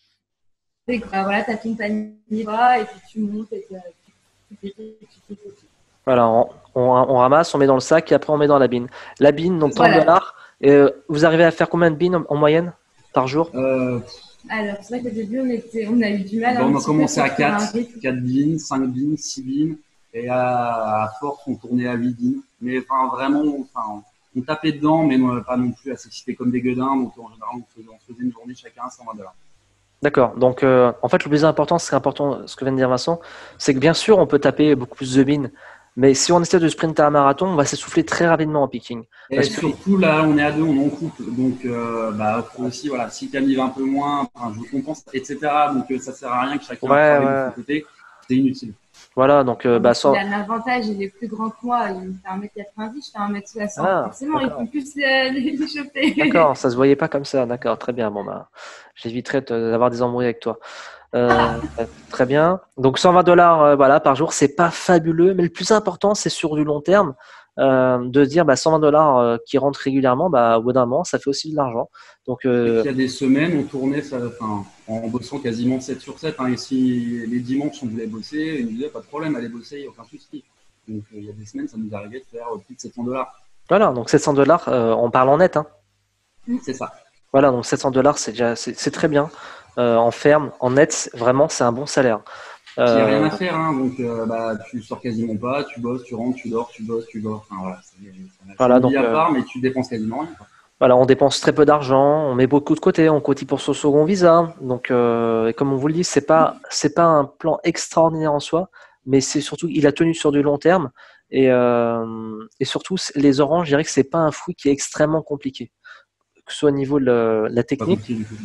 voilà, t'as ton panier là, et puis tu montes et tu fais. Voilà, on ramasse, on met dans le sac et après on met dans la bine. La bine, donc 30 Voilà. dollars. Vous arrivez à faire combien de bines en moyenne par jour? Alors, c'est vrai qu'au début, on a eu du mal. On a commencé à 4 4. bines, 5 bines, 6 bines. Et à force, on tournait à 8 bines. Mais enfin, vraiment, on tapait dedans, mais pas non plus à s'exciter comme des gueudins. Donc en général, on faisait une journée chacun à 120 $. D'accord. Donc, en fait, le plus important, ce que vient de dire Vincent, c'est que bien sûr, on peut taper beaucoup plus de bines, mais si on essaie de sprinter un marathon, on va s'essouffler très rapidement en picking. Et Parce que, surtout, là, on est à 2, on est en couple. Donc, faut aussi, voilà, si Camille va un peu moins, je vous compense, etc. Donc, ça sert à rien que chacun travaille de son côté. C'est inutile. voilà, donc, Il a un avantage, il est plus grand que moi. Il fait 1m90, je fais 1m60. Forcément, il peut plus les choper. D'accord, ça se voyait pas comme ça. D'accord, très bien. Bon, bah, j'éviterai d'avoir des embrouilles avec toi. Très bien. Donc 120 $, voilà, par jour, c'est pas fabuleux, mais le plus important, c'est sur du long terme, de dire 120 $ qui rentrent régulièrement, au bout d'un moment, ça fait aussi de l'argent. Donc, il y a des semaines, on tournait en bossant quasiment 7 sur 7. Et si les dimanches, on voulait bosser, ils nous disaient pas de problème, allez bosser, il n'y a aucun souci. Donc, il y a des semaines, ça nous arrivait de faire plus de 700 $. voilà, donc 700 $, on parle en net, hein. C'est ça. Voilà, donc 700 $, c'est très bien. En ferme, en net, vraiment, c'est un bon salaire. Il n'y a rien à faire, hein, donc tu sors quasiment pas, tu bosses, tu rentres, tu dors, tu bosses, tu dors. Enfin, voilà, c'est une vie à part, mais tu dépenses quasiment rien. Quoi. Voilà, on dépense très peu d'argent, on met beaucoup de côté, on cotise pour son second visa. Donc, et comme on vous le dit, c'est pas un plan extraordinaire en soi, mais c'est surtout il a tenu sur du long terme et surtout les oranges, je dirais que c'est pas un fruit qui est extrêmement compliqué, que ce soit au niveau de la technique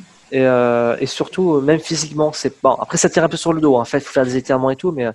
et surtout même physiquement. C'est bon. Après, ça tire un peu sur le dos. En fait, il faut faire des étirements et tout, mais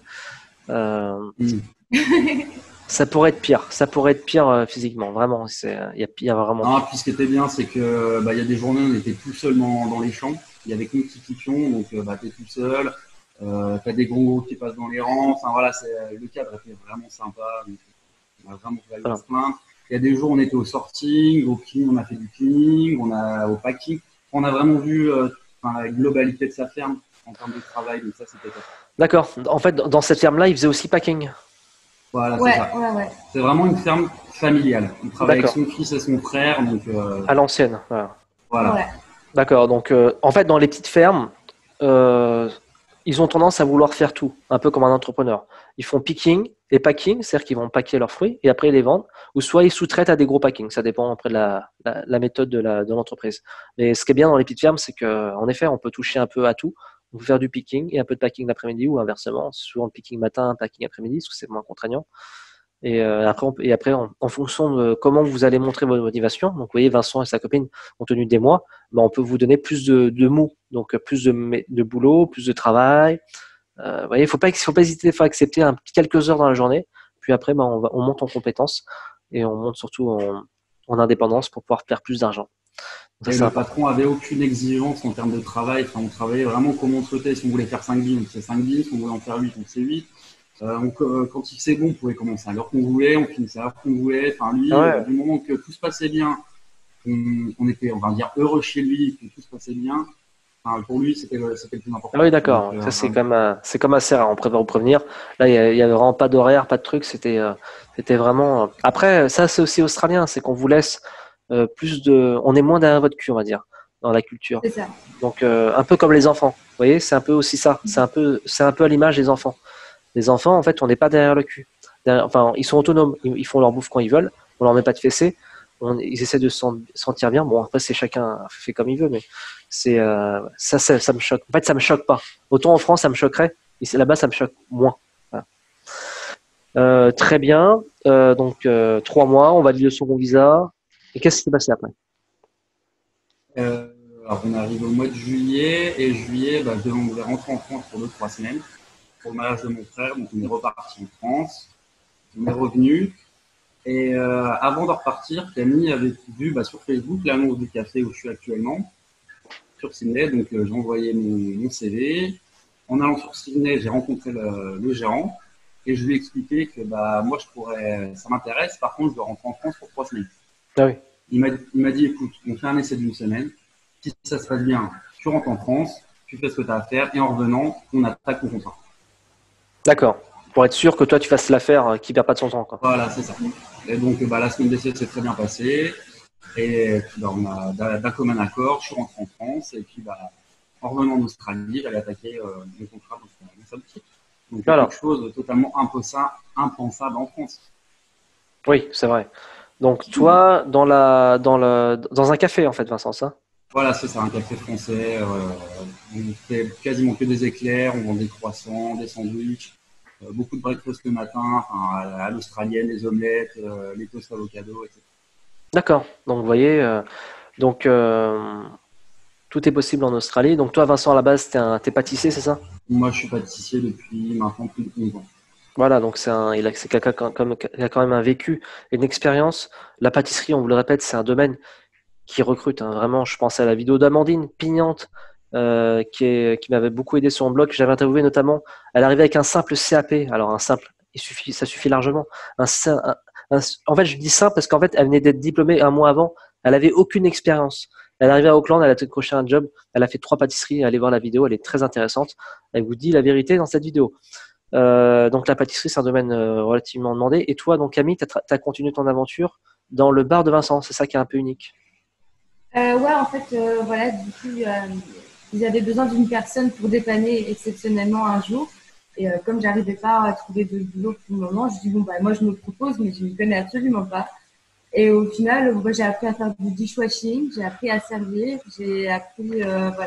ça pourrait être pire. Ça pourrait être pire physiquement. Vraiment, il y a vraiment. Non, puis ce qui était bien, c'est que il y a des journées où on était tout seul dans les champs. Il y avait que nous qui quittions, donc t'es tout seul. T'as des gros qui passent dans les rangs. Enfin voilà, le cadre était vraiment sympa. Donc, on a vraiment fait à se plaindre. Il y a des jours, on était au sorting, au clean, on a fait du cleaning, au packing. On a vraiment vu la globalité de sa ferme en termes de travail. Donc ça, c'était top. D'accord. En fait, dans cette ferme-là, il faisait aussi packing. Voilà, c'est ça. Ouais. C'est vraiment une ferme familiale. On travaille avec son fils et son frère. Donc, à l'ancienne. Voilà. Ouais. D'accord. Donc, en fait, dans les petites fermes, ils ont tendance à vouloir faire tout, un peu comme un entrepreneur. Ils font picking et packing, c'est-à-dire qu'ils vont packer leurs fruits et après ils les vendent, ou soit ils sous-traitent à des gros packings. Ça dépend après de la méthode de l'entreprise. Mais ce qui est bien dans les petites fermes, c'est qu'en effet, on peut toucher un peu à tout. On peut faire du picking et un peu de packing l'après-midi ou inversement, souvent le picking matin, packing après-midi, parce que c'est moins contraignant. Et après, en fonction de comment vous allez montrer votre motivation, donc vous voyez, Vincent et sa copine ont tenu des mois, on peut vous donner plus de mou, donc plus de boulot, plus de travail. Vous voyez, il faut pas hésiter à accepter quelques heures dans la journée, puis après, on monte en compétences et on monte surtout en indépendance pour pouvoir faire plus d'argent. Et le patron avait aucune exigence en termes de travail. Enfin, on travaillait vraiment comme on souhaitait. Si on voulait faire 5 bins, c'est 5 bins. Si on voulait en faire 8, on fait 8. Quand c'est bon, on pouvait commencer à l'heure qu'on voulait, on finissait à l'heure qu'on voulait. Enfin, lui, du moment que tout se passait bien on était, on va dire, heureux chez lui, que tout se passait bien. Enfin, pour lui, c'était le plus important. Ah oui, d'accord. Donc, Ça, c'est comme assez rare. On préfère vous prévenir. Là, il y avait vraiment pas d'horaire, pas de truc. C'était vraiment. Après, ça, c'est aussi australien. C'est qu'on vous laisse plus de. On est moins derrière votre cul, on va dire, dans la culture. C'est ça. Donc, un peu comme les enfants. Vous voyez, c'est un peu aussi ça. C'est un peu à l'image des enfants. Les enfants, en fait, on n'est pas derrière le cul. Enfin, ils sont autonomes. Ils font leur bouffe quand ils veulent. On leur met pas de fessée. Ils essaient de se sentir bien. Bon, après, c'est chacun fait comme il veut, mais ça me choque. En fait, ça me choque pas. Autant en France, ça me choquerait. Ici, là-bas, ça me choque moins. Voilà. Très bien. Donc, 3 mois, on valide le second visa. Et qu'est-ce qui s'est passé après? Alors, on arrive au mois de juillet, et juillet, bah, on devait rentrer en France pour 2-3 semaines pour le mariage de mon frère. Donc, on est reparti en France. On est revenu. Et avant de repartir, Camille avait vu sur Facebook l'annonce du café où je suis actuellement, sur Sydney. Donc, j'ai envoyé mon CV. En allant sur Sydney, j'ai rencontré le gérant et je lui ai expliqué que moi, ça m'intéresse. Par contre, je dois rentrer en France pour 3 semaines. Ah oui. Il m'a dit, écoute, on fait un essai d'une semaine. Si ça se passe bien, tu rentres en France, tu fais ce que tu as à faire et en revenant, on attaque ton contrat. D'accord. Pour être sûr que toi, tu fasses l'affaire qui perd pas de son temps, quoi. Voilà, c'est ça. Et donc, la semaine d'essai s'est très bien passée. Et puis, on a d'un commun accord, je suis rentré en France. Et puis, en revenant d'Australie, j'allais attaquer mon contrat dans sa boutique. Donc, Voilà. quelque chose de totalement impensable en France. Oui, c'est vrai. Donc, toi, dans un café, en fait, Vincent, ça? Voilà, c'est ça, un café français. On fait quasiment que des éclairs, on vend des croissants, des sandwichs, beaucoup de breakfast le matin, à l'australienne, les omelettes, les toasts avocado, etc. D'accord. Donc, vous voyez, donc, tout est possible en Australie. Donc, toi, Vincent, à la base, t'es pâtissier, c'est ça? Moi, je suis pâtissier depuis maintenant plus de 11 ans. Voilà, donc c'est quelqu'un qui a quand même un vécu, une expérience. La pâtisserie, on vous le répète, c'est un domaine qui recrute, hein. Vraiment, je pense à la vidéo d'Amandine Pignante, qui m'avait beaucoup aidé sur mon blog, que j'avais interviewé notamment. Elle arrivait avec un simple CAP. Alors, un simple, ça suffit largement. En fait, je dis simple parce qu'en fait, elle venait d'être diplômée un mois avant. Elle avait aucune expérience. Elle est arrivée à Auckland, elle a décroché un job. Elle a fait 3 pâtisseries. Allez voir la vidéo, elle est très intéressante. Elle vous dit la vérité dans cette vidéo. Donc la pâtisserie, c'est un domaine relativement demandé. Et toi, donc Camille, tu as continué ton aventure dans le bar de Vincent. C'est ça qui est un peu unique. Ouais, en fait, voilà, du coup, ils avaient besoin d'une personne pour dépanner exceptionnellement un jour. Et comme j'arrivais pas à trouver de boulot pour le moment, je dis bon, moi je me propose, mais je ne connais absolument pas. Et au final, moi, j'ai appris à faire du dishwashing, j'ai appris à servir, j'ai appris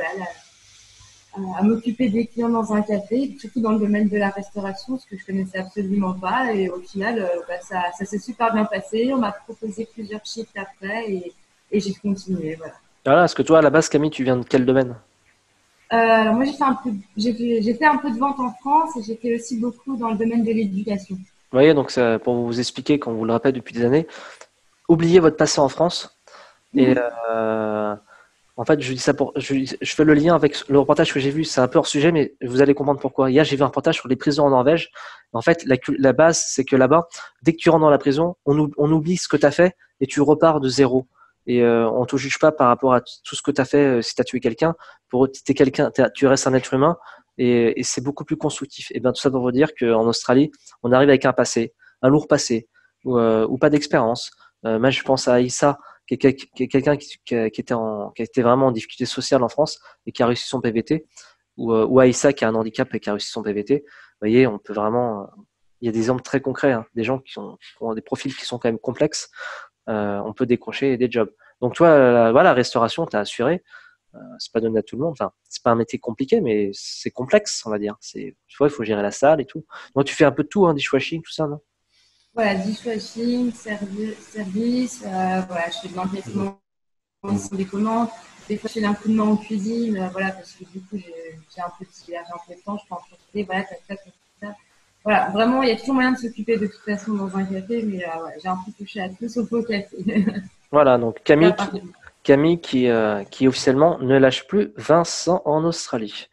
à m'occuper des clients dans un café, surtout dans le domaine de la restauration, ce que je connaissais absolument pas. Et au final, ça s'est super bien passé. On m'a proposé plusieurs shifts après et j'ai continué. Voilà. Voilà, est-ce que toi, à la base, Camille, tu viens de quel domaine? Moi, j'ai fait un peu de vente en France et j'ai fait aussi beaucoup dans le domaine de l'éducation. Vous voyez, donc pour vous expliquer, quand on vous le répète depuis des années, oubliez votre passé en France. Et en fait, je dis ça je fais le lien avec le reportage que j'ai vu. C'est un peu hors sujet, mais vous allez comprendre pourquoi. Hier, j'ai vu un reportage sur les prisons en Norvège. En fait, la base, c'est que là-bas, dès que tu rentres dans la prison, on oublie ce que tu as fait et tu repars de zéro. Et on te juge pas par rapport à tout ce que tu as fait si tu as tué quelqu'un. Pour tu restes un être humain et c'est beaucoup plus constructif. Et bien tout ça pour vous dire qu'en Australie, on arrive avec un passé, un lourd passé ou pas d'expérience. Moi, je pense à Aïssa, qui est quelqu'un qui était vraiment en difficulté sociale en France et qui a réussi son PVT, ou Aïssa qui a un handicap et qui a réussi son PVT. Vous voyez, on peut vraiment. Il y a des exemples très concrets, hein, des gens qui ont des profils qui sont quand même complexes. On peut décrocher des jobs. Donc toi, voilà, restauration, tu as assuré. C'est pas donné à tout le monde. Enfin, c'est pas un métier compliqué, mais c'est complexe, on va dire. Tu vois, il faut gérer la salle et tout. Moi, tu fais un peu de tout, hein, dishwashing, tout ça, non? Voilà, dishwashing, service, voilà, je fais de l'encaissement sur des commandes. Des fois, je fais un coup de main en cuisine, voilà, parce que du coup, j'ai un peu de temps, je peux en profiter, voilà, tac, ça. Voilà, vraiment, il y a toujours moyen de s'occuper de toute façon dans un café, mais ouais, j'ai un peu touché à tout sauf au café. Voilà, donc Camille qui officiellement ne lâche plus Vincent en Australie.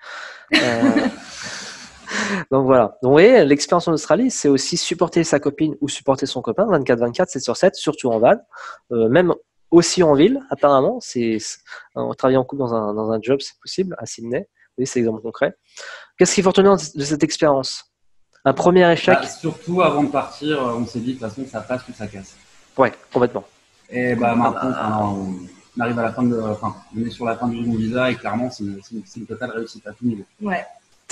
Donc voilà. Donc vous voyez, l'expérience en Australie, c'est aussi supporter sa copine ou supporter son copain 24/24, 7/7, surtout en van. Même aussi en ville, apparemment. On travaille en couple dans un job, c'est possible, à Sydney. Oui, c'est l'exemple concret. Qu'est-ce qu'il faut retenir de cette expérience? Un premier échec? Surtout avant de partir, on s'est dit de toute façon ça passe ou ça casse. Ouais, complètement. Et maintenant, on arrive à la fin on est sur la fin du mon visa et clairement c'est une totale réussite à tout niveau. Ouais.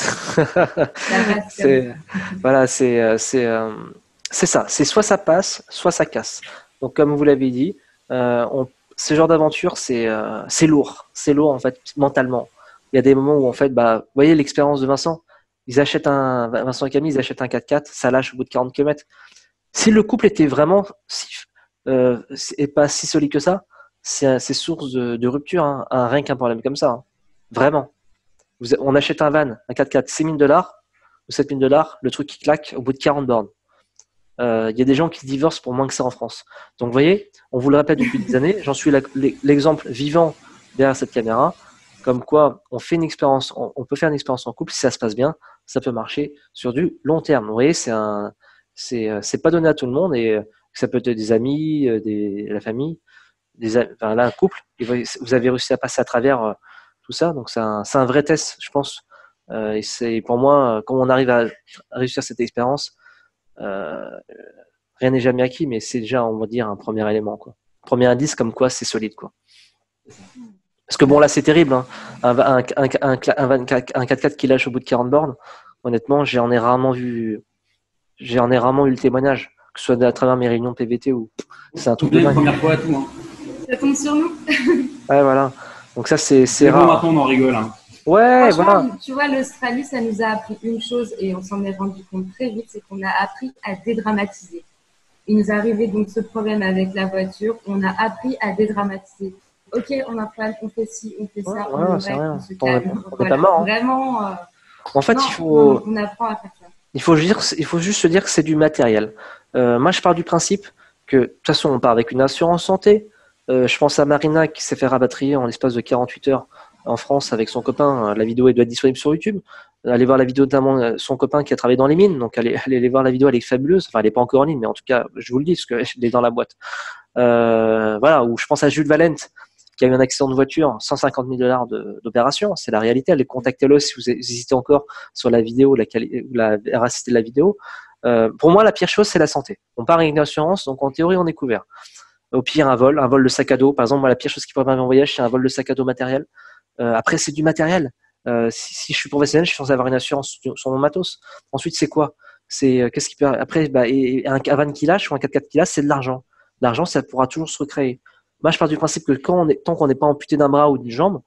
Voilà, c'est ça. C'est soit ça passe, soit ça casse. Donc comme vous l'avez dit, ce genre d'aventure, c'est lourd. C'est lourd en fait mentalement. Il y a des moments où en fait, vous voyez l'expérience de Vincent. Vincent et Camille, ils achètent un 4x4, ça lâche au bout de 40 km. Si le couple était vraiment et pas si solide que ça, c'est source de rupture, hein, rien qu'un problème comme ça. Hein. Vraiment. On achète un van, un 4x4, $6 000 ou $7 000, le truc qui claque au bout de 40 bornes. Il y a des gens qui divorcent pour moins que ça en France. Donc vous voyez, on vous le répète depuis des années, j'en suis l'exemple vivant derrière cette caméra, comme quoi on fait une expérience, on peut faire une expérience en couple, si ça se passe bien, ça peut marcher sur du long terme. Vous voyez, c'est pas donné à tout le monde et ça peut être des amis, la famille, là un couple. Et vous avez réussi à passer à travers tout ça, donc c'est un vrai test, je pense. Et c'est pour moi, quand on arrive à réussir cette expérience, rien n'est jamais acquis, mais c'est déjà, on va dire, un premier élément, quoi. Premier indice comme quoi c'est solide, quoi. Parce que bon, là, c'est terrible, hein. Un 4x4 qui lâche au bout de 40 bornes, honnêtement, j'en ai rarement eu le témoignage, que ce soit à travers mes réunions PVT ou c'est un truc de dingue. Première fois à tout, hein. Ça tombe sur nous. Ouais, voilà. Donc ça, c'est Bon, rare. maintenant, on en rigole, hein. Ouais, voilà. Tu vois, l'Australie, ça nous a appris une chose et on s'en est rendu compte très vite, c'est qu'on a appris à dédramatiser. Il nous est arrivé donc ce problème avec la voiture, on a appris à dédramatiser. Ok, on a un problème, on fait ci, on fait ça, on se calme. On n'est pas mort. Hein. Vraiment. En fait, on apprend à faire ça. Il faut juste se dire que c'est du matériel. Moi, je pars du principe que, de toute façon, on part avec une assurance santé. Je pense à Marina qui s'est fait rapatrier en l'espace de 48 heures en France avec son copain. La vidéo doit être disponible sur YouTube. Allez voir la vidéo notamment son copain qui a travaillé dans les mines. Donc, allez voir la vidéo, elle est fabuleuse. Enfin, elle n'est pas encore en ligne, mais en tout cas, je vous le dis parce qu'elle est dans la boîte. Voilà, ou je pense à Jules Valente qui a eu un accident de voiture, $150 000 d'opération. C'est la réalité. Allez, contactez-le si vous hésitez encore sur la vidéo, la véracité de la vidéo. Pour moi, la pire chose, c'est la santé. On part avec une assurance, donc en théorie, on est couvert. Au pire, un vol de sac à dos. Par exemple, moi, la pire chose qui pourrait m'arriver en voyage, c'est un vol de sac à dos matériel. Après, c'est du matériel. Si je suis professionnel, je suis censé avoir une assurance sur mon matos. Ensuite, c'est quoi? Qu'est-ce qui peut après, un van qui lâche ou un 4x4 qui lâche, c'est de l'argent. L'argent, ça pourra toujours se recréer. Moi, je pars du principe que tant qu'on n'est pas amputé d'un bras ou d'une jambe,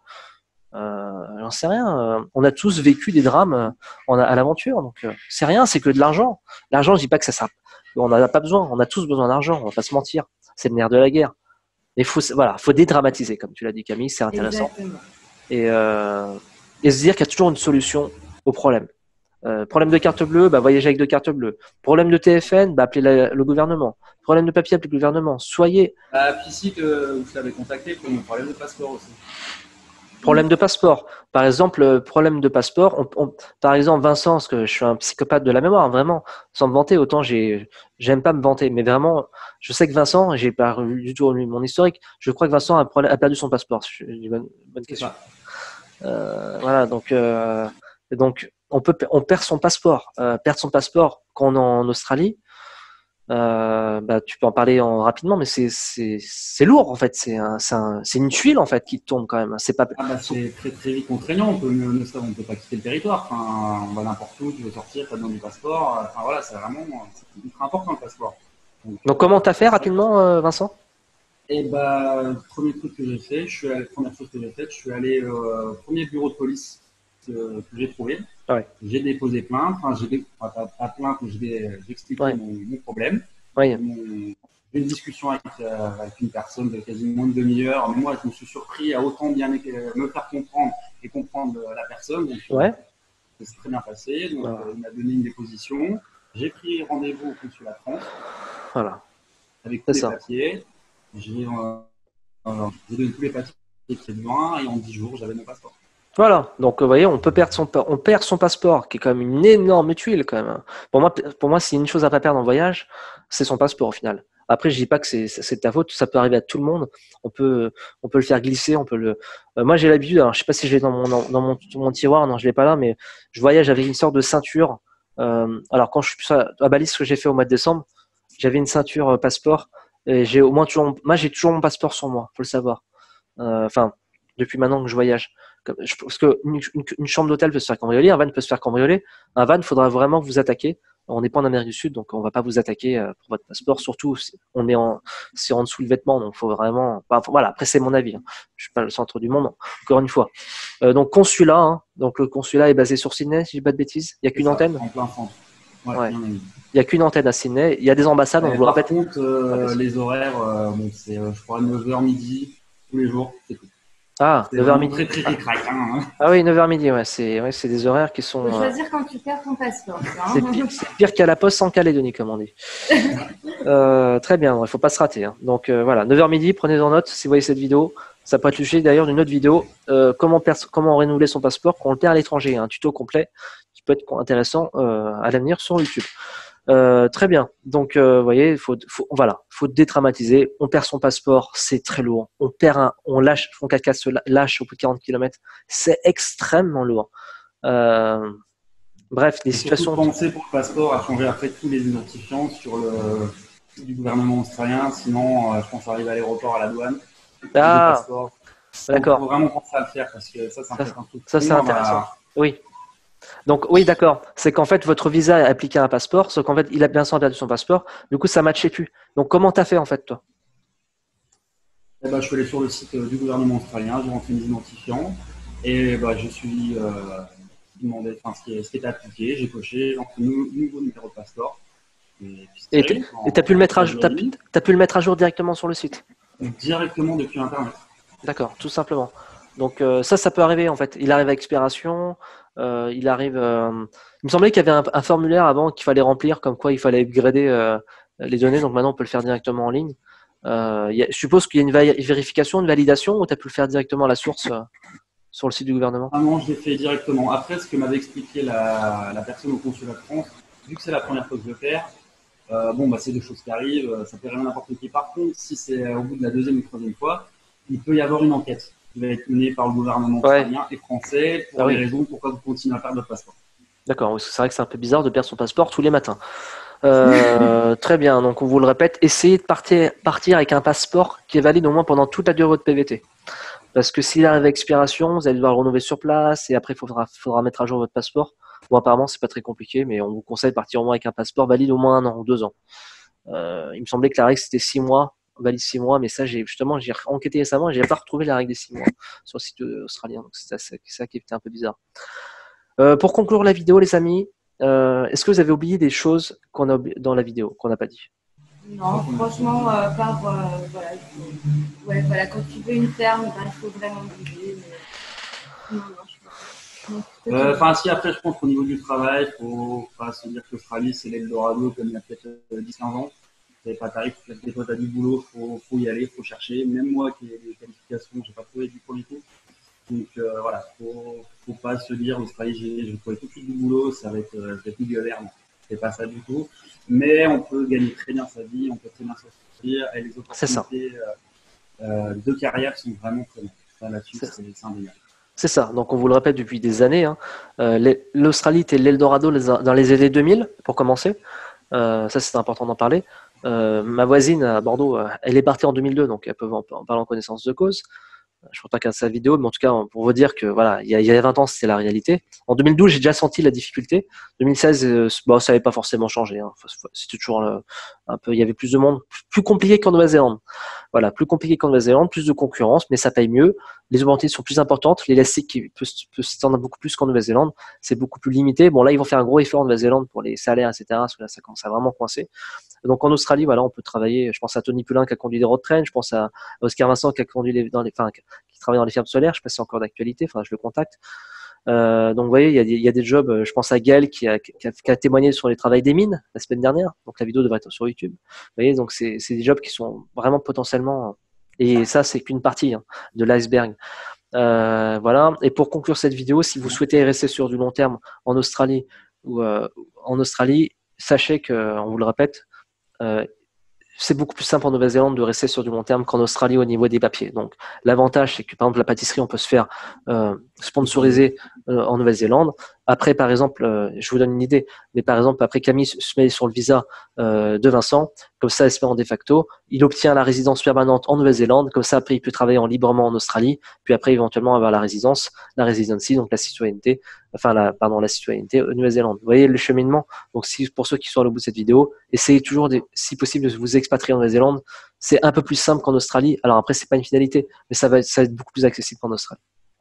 j'en sais rien. On a tous vécu des drames à l'aventure, donc c'est rien, c'est que de l'argent. L'argent, je dis pas que ça sert. On n'en a pas besoin. On a tous besoin d'argent. On va pas se mentir. C'est le nerf de la guerre. Mais faut dédramatiser, comme tu l'as dit, Camille. C'est intéressant. Et se dire qu'il y a toujours une solution au problème. Problème de carte bleue, voyagez avec 2 cartes bleues. Problème de TFN, appelez le gouvernement. Problème de papier, appelez le gouvernement. Soyez. Piscite, où je l'avais contacté pour un problème de passeport aussi. Problème de passeport. Par exemple, problème de passeport. Par exemple, Vincent, parce que je suis un psychopathe de la mémoire, vraiment, sans me vanter, autant j'aime pas me vanter, mais vraiment, je sais que Vincent, j'ai pas lu du tout mon historique, je crois que Vincent a perdu son passeport. Bonne question. Voilà, donc on perd son passeport. Perdre son passeport quand on est en Australie, tu peux en parler rapidement, mais c'est lourd en fait. C'est une tuile en fait qui tombe quand même. C'est pas. C'est très très vite contraignant. On peut pas quitter le territoire. Enfin, on va n'importe où, tu veux sortir, t'as besoin du passeport. Enfin voilà, c'est ultra important le passeport. Donc comment t'as fait rapidement, Vincent? Premier truc que j'ai fait, première chose que j'ai faite, je suis allé au premier bureau de police que j'ai trouvé. Ouais. J'ai déposé plainte. Enfin, pas plainte, mais j'ai expliqué mon problème. Ouais. J'ai une discussion avec une personne de quasiment une demi-heure. Mais moi, je me suis surpris à autant bien me faire comprendre et comprendre la personne. Donc, ça s'est très bien passé. Donc, il m'a donné une déposition. J'ai pris rendez-vous au consulat de France. Voilà. Avec tous les papiers. J'ai donné tous les papiers qui étaient besoin et en 10 jours, j'avais mon passeport. Voilà, donc vous voyez, on perd son passeport, qui est quand même une énorme tuile quand même. Pour moi, c'est une chose à pas perdre en voyage, c'est son passeport au final. Après, je dis pas que c'est de ta faute, ça peut arriver à tout le monde. On peut le faire glisser, on peut le. Moi, j'ai l'habitude. Alors, je sais pas si je l'ai dans mon tiroir, non, je l'ai pas là, mais je voyage avec une sorte de ceinture. Alors, quand je suis à Bali, ce que j'ai fait au mois de décembre, j'avais une ceinture passeport et j'ai au moins toujours, moi, j'ai toujours mon passeport sur moi, faut le savoir. Enfin, depuis maintenant que je voyage. Parce que une chambre d'hôtel peut se faire cambrioler, un van peut se faire cambrioler. Un van, il faudra vraiment vous attaquer. On n'est pas en Amérique du Sud, donc on va pas vous attaquer pour votre passeport. Surtout, c'est en dessous le vêtement, donc faut vraiment. Enfin, voilà. Après, c'est mon avis. Hein. Je suis pas le centre du monde. Encore une fois. Donc consulat. Hein. Donc le consulat est basé sur Sydney, si je dis pas de bêtises. Il y a qu'une antenne. En plein centre. Ouais. Il y a qu'une antenne à Sydney. Il y a des ambassades. On vous le répète. Par contre, les horaires, bon, c'est, je crois, 9h midi tous les jours. C'est tout. Ah, 9h midi. Très craque. Hein. Ah oui, 9h midi, ouais, c'est des horaires qui sont. Il faut choisir quand tu perds ton passeport. Hein. C'est pire qu'à la poste sans Calédonie, comme on dit. Très bien, il ne faut pas se rater. Hein. Donc voilà, 9h midi, prenez en note si vous voyez cette vidéo. Ça peut être le sujet d'ailleurs d'une autre vidéo. Comment renouveler son passeport quand on le perd à l'étranger. Un tuto complet qui peut être intéressant à l'avenir sur YouTube. Très bien. Donc, vous voyez, faut détraumatiser. On perd son passeport, c'est très lourd. On lâche, son caca se lâche au bout de 40 km. C'est extrêmement lourd. Bref, des situations. Penser pour le passeport à changer après tous les identifiants sur le site du gouvernement australien. Sinon, je pense arriver à l'aéroport, à la douane. Ah, d'accord. Il faut vraiment penser à le faire parce que ça fait un truc. Ça, c'est intéressant. Oui. Donc oui, d'accord. C'est qu'en fait, votre visa est appliqué à un passeport, sauf qu'en fait, il a bien sûr perdu son passeport. Du coup, ça ne matchait plus. Donc, comment tu as fait en fait, toi? Je suis allé sur le site du gouvernement australien, j'ai rentré mes identifiants et je suis demandé ce qui était appliqué. J'ai coché, j'ai rentré nouveau numéro de passeport. Et tu as pu le mettre à jour directement sur le site? Directement depuis Internet. D'accord, tout simplement. Donc ça peut arriver en fait. Il arrive à expiration. Il me semblait qu'il y avait un formulaire avant qu'il fallait remplir, comme quoi il fallait upgrader les données. Donc maintenant, on peut le faire directement en ligne. Je suppose qu'il y a une vérification, une validation, ou tu as pu le faire directement à la source sur le site du gouvernement? Ah non, je l'ai fait directement. Après, ce que m'avait expliqué la personne au consulat de France, vu que c'est la première fois que je le fais, c'est des choses qui arrivent, ça peut arriver à n'importe qui. Par contre, si c'est au bout de la deuxième ou troisième fois, il peut y avoir une enquête qui va être menée par le gouvernement australien et français pour les raisons pourquoi vous continuez à perdre votre passeport. D'accord, c'est vrai que c'est un peu bizarre de perdre son passeport tous les matins. Très bien, donc on vous le répète, essayez de partir avec un passeport qui est valide au moins pendant toute la durée de votre PVT. Parce que s'il arrive à expiration, vous allez devoir le renouveler sur place et après il faudra mettre à jour votre passeport. Bon, apparemment, c'est pas très compliqué, mais on vous conseille de partir au moins avec un passeport valide au moins 1 an ou 2 ans. Il me semblait que la règle c'était 6 mois, valide 6 mois, mais ça j'ai enquêté récemment et j'ai pas retrouvé la règle des 6 mois sur le site australien, donc c'est ça qui était un peu bizarre. Pour conclure la vidéo, les amis, est-ce que vous avez oublié des choses dans la vidéo qu'on n'a pas dit? Non, franchement, quand tu veux une ferme, il faut vraiment bouger. Si après, je pense qu'au niveau du travail, il faut pas se dire que l'Australie, c'est l'Eldorado comme il y a peut-être 10-15 ans. C'est pas tarif, des fois, tu as du boulot, faut y aller, faut chercher. Même moi qui ai des qualifications, j'ai pas trouvé du premier coup. Donc faut pas se dire l'Australie, j'ai trouvé tout de suite du boulot, ça va être une galère. C'est pas ça du tout. Mais on peut gagner très bien sa vie, on peut très bien sortir et les opportunités de carrière sont vraiment très bien. Ça là-dessus, c'est indéniable. C'est ça, donc on vous le répète depuis des années. Hein. L'Australie était l'Eldorado dans les années 2000, pour commencer. Ça, c'est important d'en parler. Ma voisine à Bordeaux, elle est partie en 2002, donc elle peut en parler en connaissance de cause. Je ne crois pas qu'elle a sa vidéo, mais en tout cas, pour vous dire que voilà, il y a 20 ans, c'était la réalité. En 2012, j'ai déjà senti la difficulté. 2016, ça n'avait pas forcément changé. Hein. C'était toujours un peu, il y avait plus de monde, plus compliqué qu'en Nouvelle-Zélande. Voilà, plus compliqué qu'en Nouvelle-Zélande, plus de concurrence, mais ça paye mieux. Les opportunités sont plus importantes. L'élastique qui peut s'étendre beaucoup plus qu'en Nouvelle-Zélande, c'est beaucoup plus limité. Bon, là, ils vont faire un gros effort en Nouvelle-Zélande pour les salaires, etc. Parce que là, ça commence à vraiment coincer. Donc en Australie, voilà, on peut travailler. Je pense à Tony Pulin qui a conduit des road trains. Je pense à Oscar Vincent qui a conduit qui travaille dans les fermes solaires. Je sais pas si c'est encore d'actualité. Enfin, je le contacte. Donc vous voyez, il y a des jobs. Je pense à Gaël qui a témoigné sur les travails des mines la semaine dernière. Donc la vidéo devrait être sur YouTube. Vous voyez, donc c'est des jobs qui sont vraiment potentiellement. Et ça, c'est qu'une partie de l'iceberg. Voilà. Et pour conclure cette vidéo, si vous souhaitez rester sur du long terme en Australie sachez que, on vous le répète, c'est beaucoup plus simple en Nouvelle-Zélande de rester sur du long terme qu'en Australie au niveau des papiers. Donc, l'avantage, c'est que par exemple, la pâtisserie, on peut se faire sponsoriser en Nouvelle-Zélande. Après, par exemple, je vous donne une idée, mais par exemple, après Camille se met sur le visa de Vincent, comme ça, elle se met en de facto, il obtient la résidence permanente en Nouvelle-Zélande, comme ça, après, il peut travailler librement en Australie, puis après, éventuellement, avoir la residency, donc la citoyenneté, la citoyenneté en Nouvelle-Zélande. Vous voyez le cheminement? Donc, pour ceux qui sont à bout de cette vidéo, essayez toujours, si possible, de vous expatrier en Nouvelle-Zélande. C'est un peu plus simple qu'en Australie. Alors après, c'est pas une finalité, mais ça va être beaucoup plus accessible qu'en Australie.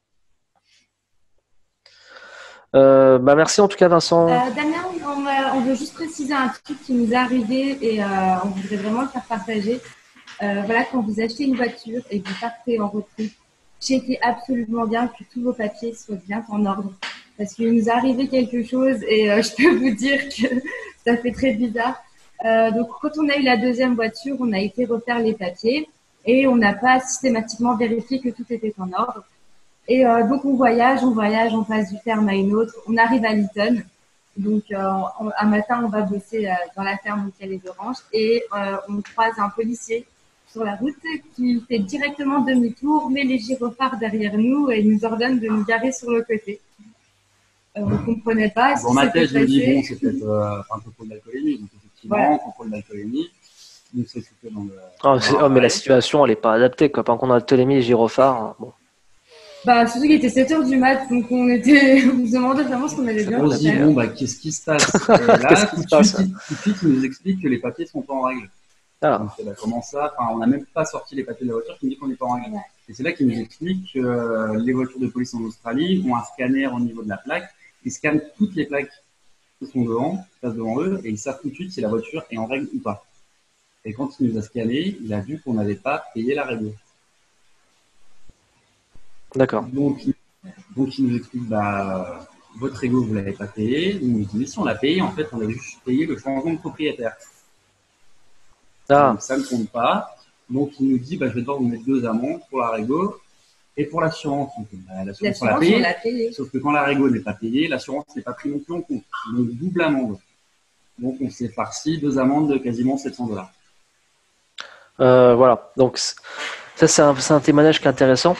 Merci en tout cas, Vincent. Damien, on veut juste préciser un truc qui nous est arrivé et on voudrait vraiment le faire partager. Voilà, quand vous achetez une voiture et que vous partez en road trip, checkez absolument bien que tous vos papiers soient bien en ordre. Parce qu'il nous est arrivé quelque chose et je peux vous dire que ça fait très bizarre. Donc, quand on a eu la deuxième voiture, on a été refaire les papiers et on n'a pas systématiquement vérifié que tout était en ordre. Et donc, on voyage, on passe du ferme à une autre. On arrive à Lytton. Donc, un matin, on va bosser dans la ferme où il y a les oranges et on croise un policier sur la route qui fait directement demi-tour, met les gyrophares derrière nous et nous ordonne de nous garer sur le côté. On ne comprenait pas. Dans ma tête, je me dis, bon, c'est peut-être un contrôle d'alcoolémie. Donc, effectivement, voilà. Contrôle d'alcoolémie. Donc, c'est dans le... mais la situation, elle n'est pas adaptée, quoi. Par contre, on a le télémie et gyrophare. Bon. Bah, surtout qu'il était 7h du mat, donc on se demandait vraiment ce qu'on allait bien. On se dit, bon, qu'est-ce qui se passe? Et là, tout de suite, il nous explique que les papiers sont pas en règle. Ah. Donc, comment ça? Enfin, on n'a même pas sorti les papiers de la voiture qui nous dit qu'on n'est pas en règle. Ouais. Et c'est là qu'il nous explique que les voitures de police en Australie ont un scanner au niveau de la plaque. Ils scannent toutes les plaques qui sont passent devant eux, et ils savent tout de suite si la voiture est en règle ou pas. Et quand il nous a scanné, il a vu qu'on n'avait pas payé la règle. D'accord. Donc, il nous explique, votre régo, vous ne l'avez pas payé. Il nous dit, mais si on l'a payé, en fait, on avait juste payé le changement de propriétaire. Donc, ça ne compte pas. Donc, il nous dit, je vais devoir vous mettre 2 amendes pour la régo et pour l'assurance. L'assurance, on l'a payé. Sauf que quand la régo n'est pas payée, l'assurance n'est pas prise non plus en compte. Donc, double amende. Donc, on s'est farci 2 amendes de quasiment $700. Voilà. Donc, ça, c'est un témoignage qui est intéressant.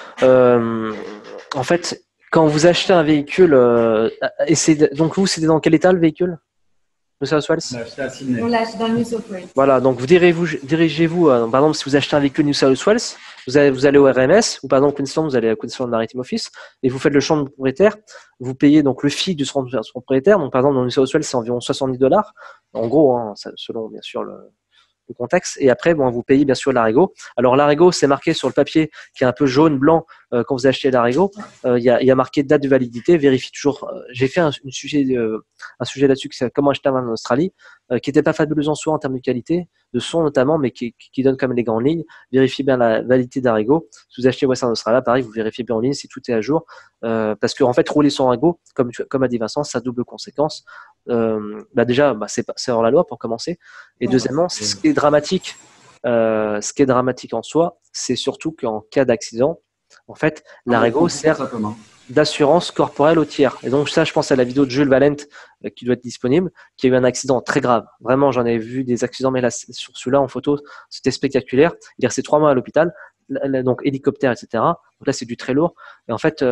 En fait, quand vous achetez un véhicule, donc vous, c'était dans quel état le véhicule? New South Wales? On l'a acheté dans le New South Wales. Voilà, donc vous dirigez-vous, par exemple, si vous achetez un véhicule New South Wales, vous allez au RMS, ou par exemple Queensland, vous allez à Queensland Maritime Office, et vous faites le changement de propriétaire, vous payez donc le fee de son propriétaire, donc par exemple dans New South Wales, c'est environ $70, en gros, selon bien sûr le contexte, et après vous payez bien sûr l'Arego. Alors l'Arego, c'est marqué sur le papier qui est un peu jaune blanc quand vous achetez l'Arego, il y a marqué date de validité. Vérifie toujours. J'ai fait un sujet là-dessus qui c'est comment acheter un vin en Australie, qui n'était pas fabuleux en soi en termes de qualité de son notamment, mais qui donne quand même les grandes lignes. Vérifiez bien la validité d'Arego. Si vous achetez Western Australia, pareil, vous vérifiez bien en ligne si tout est à jour, parce que en fait rouler sans Arego, comme a dit Vincent, ça a double conséquence. Déjà, c'est hors la loi pour commencer, et deuxièmement, ce qui est dramatique en soi, c'est surtout qu'en cas d'accident, en fait, l'Arego sert d'assurance corporelle au tiers. Et donc ça, je pense à la vidéo de Jules Valent qui doit être disponible, qui a eu un accident très grave. Vraiment, j'en ai vu des accidents, mais là, sur celui-là en photo, c'était spectaculaire. Il est resté 3 mois à l'hôpital, donc hélicoptère, etc. Donc là, c'est du très lourd. Et en fait,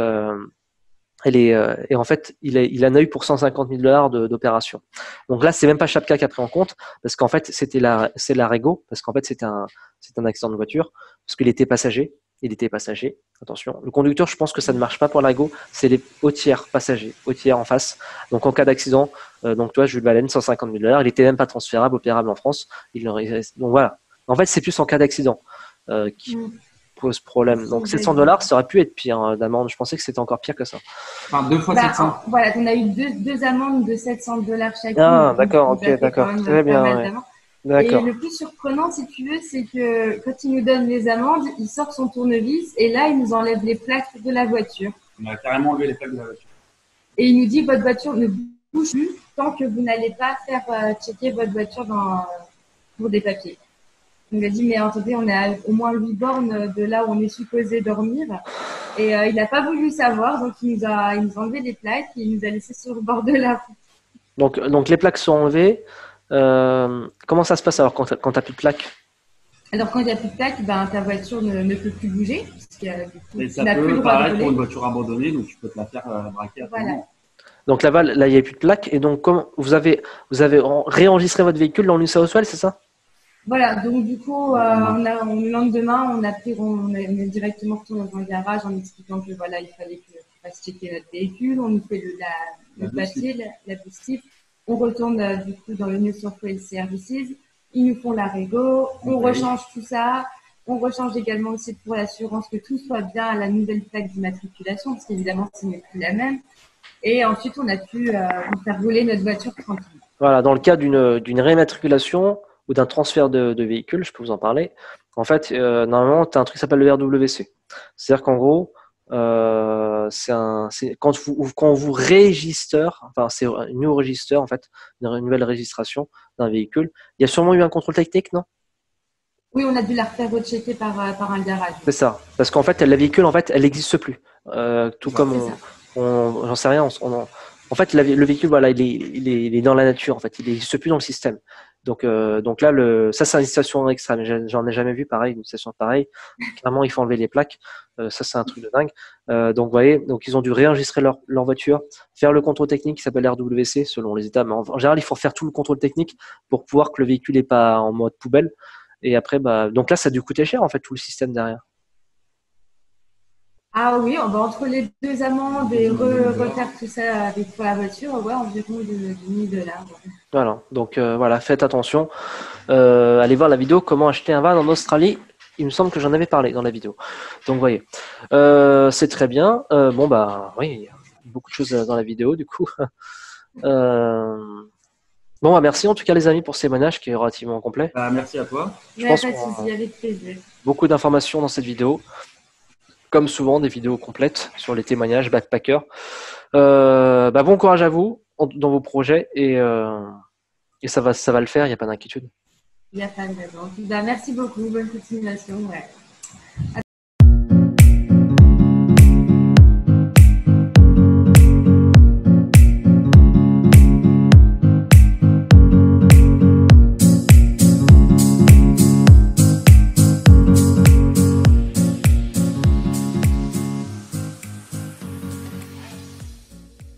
il en a eu pour $150 000 d'opération. Donc là, c'est même pas Chapka qui a pris en compte, parce qu'en fait, c'est l'Arego, parce qu'en fait, c'est un accident de voiture, parce qu'il était passager. Attention. Le conducteur, je pense que ça ne marche pas pour l'Arego, c'est les au tiers passagers, au tiers en face. Donc en cas d'accident, donc toi, Jules Valène, $150 000, il était même pas transférable, opérable en France. Donc voilà. En fait, c'est plus en cas d'accident qui pose problème. Donc $700, ça aurait pu être pire d'amende. Je pensais que c'était encore pire que ça. Enfin, 2 fois 700. Voilà, on a eu deux amendes de $700 chacune. Ah, d'accord, ok, d'accord. Très bien. Ouais. Et le plus surprenant, si tu veux, c'est que quand il nous donne les amendes, il sort son tournevis et là, il nous enlève les plaques de la voiture. On a carrément enlevé les plaques de la voiture. Et il nous dit, votre voiture ne bouge plus tant que vous n'allez pas faire checker votre voiture pour des papiers. On lui a dit, mais attendez, on est à au moins 8 bornes de là où on est supposé dormir. Et il n'a pas voulu savoir, donc il nous a enlevé les plaques et il nous a laissé sur le bord de la route. Donc les plaques sont enlevées. Comment ça se passe alors quand tu n'as plus de plaque? Alors, quand il n'y a plus de plaque, ben, ta voiture ne peut plus bouger, puisque du coup, Et tu ça n'as plus le peut droit de paraître pour une rouler. voiture abandonnée, donc tu peux te la faire braquer à tout Voilà. moment. Donc là-bas, là, il n'y a plus de plaque. Et donc, comment vous avez réenregistré votre véhicule dans le New South Wales, c'est ça? Voilà, donc du coup, le lendemain, on est directement retourné dans le garage en expliquant que voilà, il fallait qu'on fasse checker notre véhicule, on nous fait le papier, la bustif, on retourne du coup dans le New South Wales Services, ils nous font la régo, on Ok. rechange tout ça, on rechange également aussi pour l'assurance que tout soit bien à la nouvelle plaque d'immatriculation, parce qu'évidemment, ce n'est plus la même. Et ensuite, on a pu faire rouler notre voiture tranquille. Voilà, dans le cas d'une réimmatriculation ou d'un transfert de véhicule, je peux vous en parler. En fait, normalement, tu as un truc qui s'appelle le RWC. C'est-à-dire qu'en gros, quand vous enfin, c'est un new register, en fait, une nouvelle registration d'un véhicule. Il y a sûrement eu un contrôle technique, non? Oui, on a dû la refaire rechecker par un garage. C'est ça. Parce qu'en fait, la véhicule, en fait, elle n'existe plus. Tout C'est ça. comme C'est ça. j'en sais rien. En fait, le véhicule, voilà, il est dans la nature. En fait, il n'existe plus dans le système. Donc là, ça, c'est une situation extrême. J'en ai jamais vu pareil, une situation pareille. Clairement, il faut enlever les plaques. Ça, c'est un truc de dingue. Donc, vous voyez, donc ils ont dû réenregistrer leur voiture, faire le contrôle technique qui s'appelle RWC selon les états. Mais en général, il faut faire tout le contrôle technique pour pouvoir que le véhicule n'est pas en mode poubelle. Et après, donc là, ça a dû coûter cher, en fait, tout le système derrière. Ah oui, entre les deux amendes et refaire tout ça pour la voiture, ouais, environ de 1000 $. Ouais. Voilà. Donc, voilà, faites attention. Allez voir la vidéo comment acheter un van en Australie. Il me semble que j'en avais parlé dans la vidéo. Donc, vous voyez. C'est très bien. Bon, bah, oui, il y a beaucoup de choses dans la vidéo, du coup. Bon, bah, merci en tout cas, les amis, pour ce témoignage qui est relativement complet. Bah, merci à toi. Je Mais pense pas de qu'on a souci, avec plaisir. beaucoup d'informations dans cette vidéo. Comme souvent, des vidéos complètes sur les témoignages backpackers. Bon courage à vous dans vos projets et ça va le faire, il n'y a pas d'inquiétude. Il n'y a pas de raison. Bah, merci beaucoup, bonne continuation. Ouais.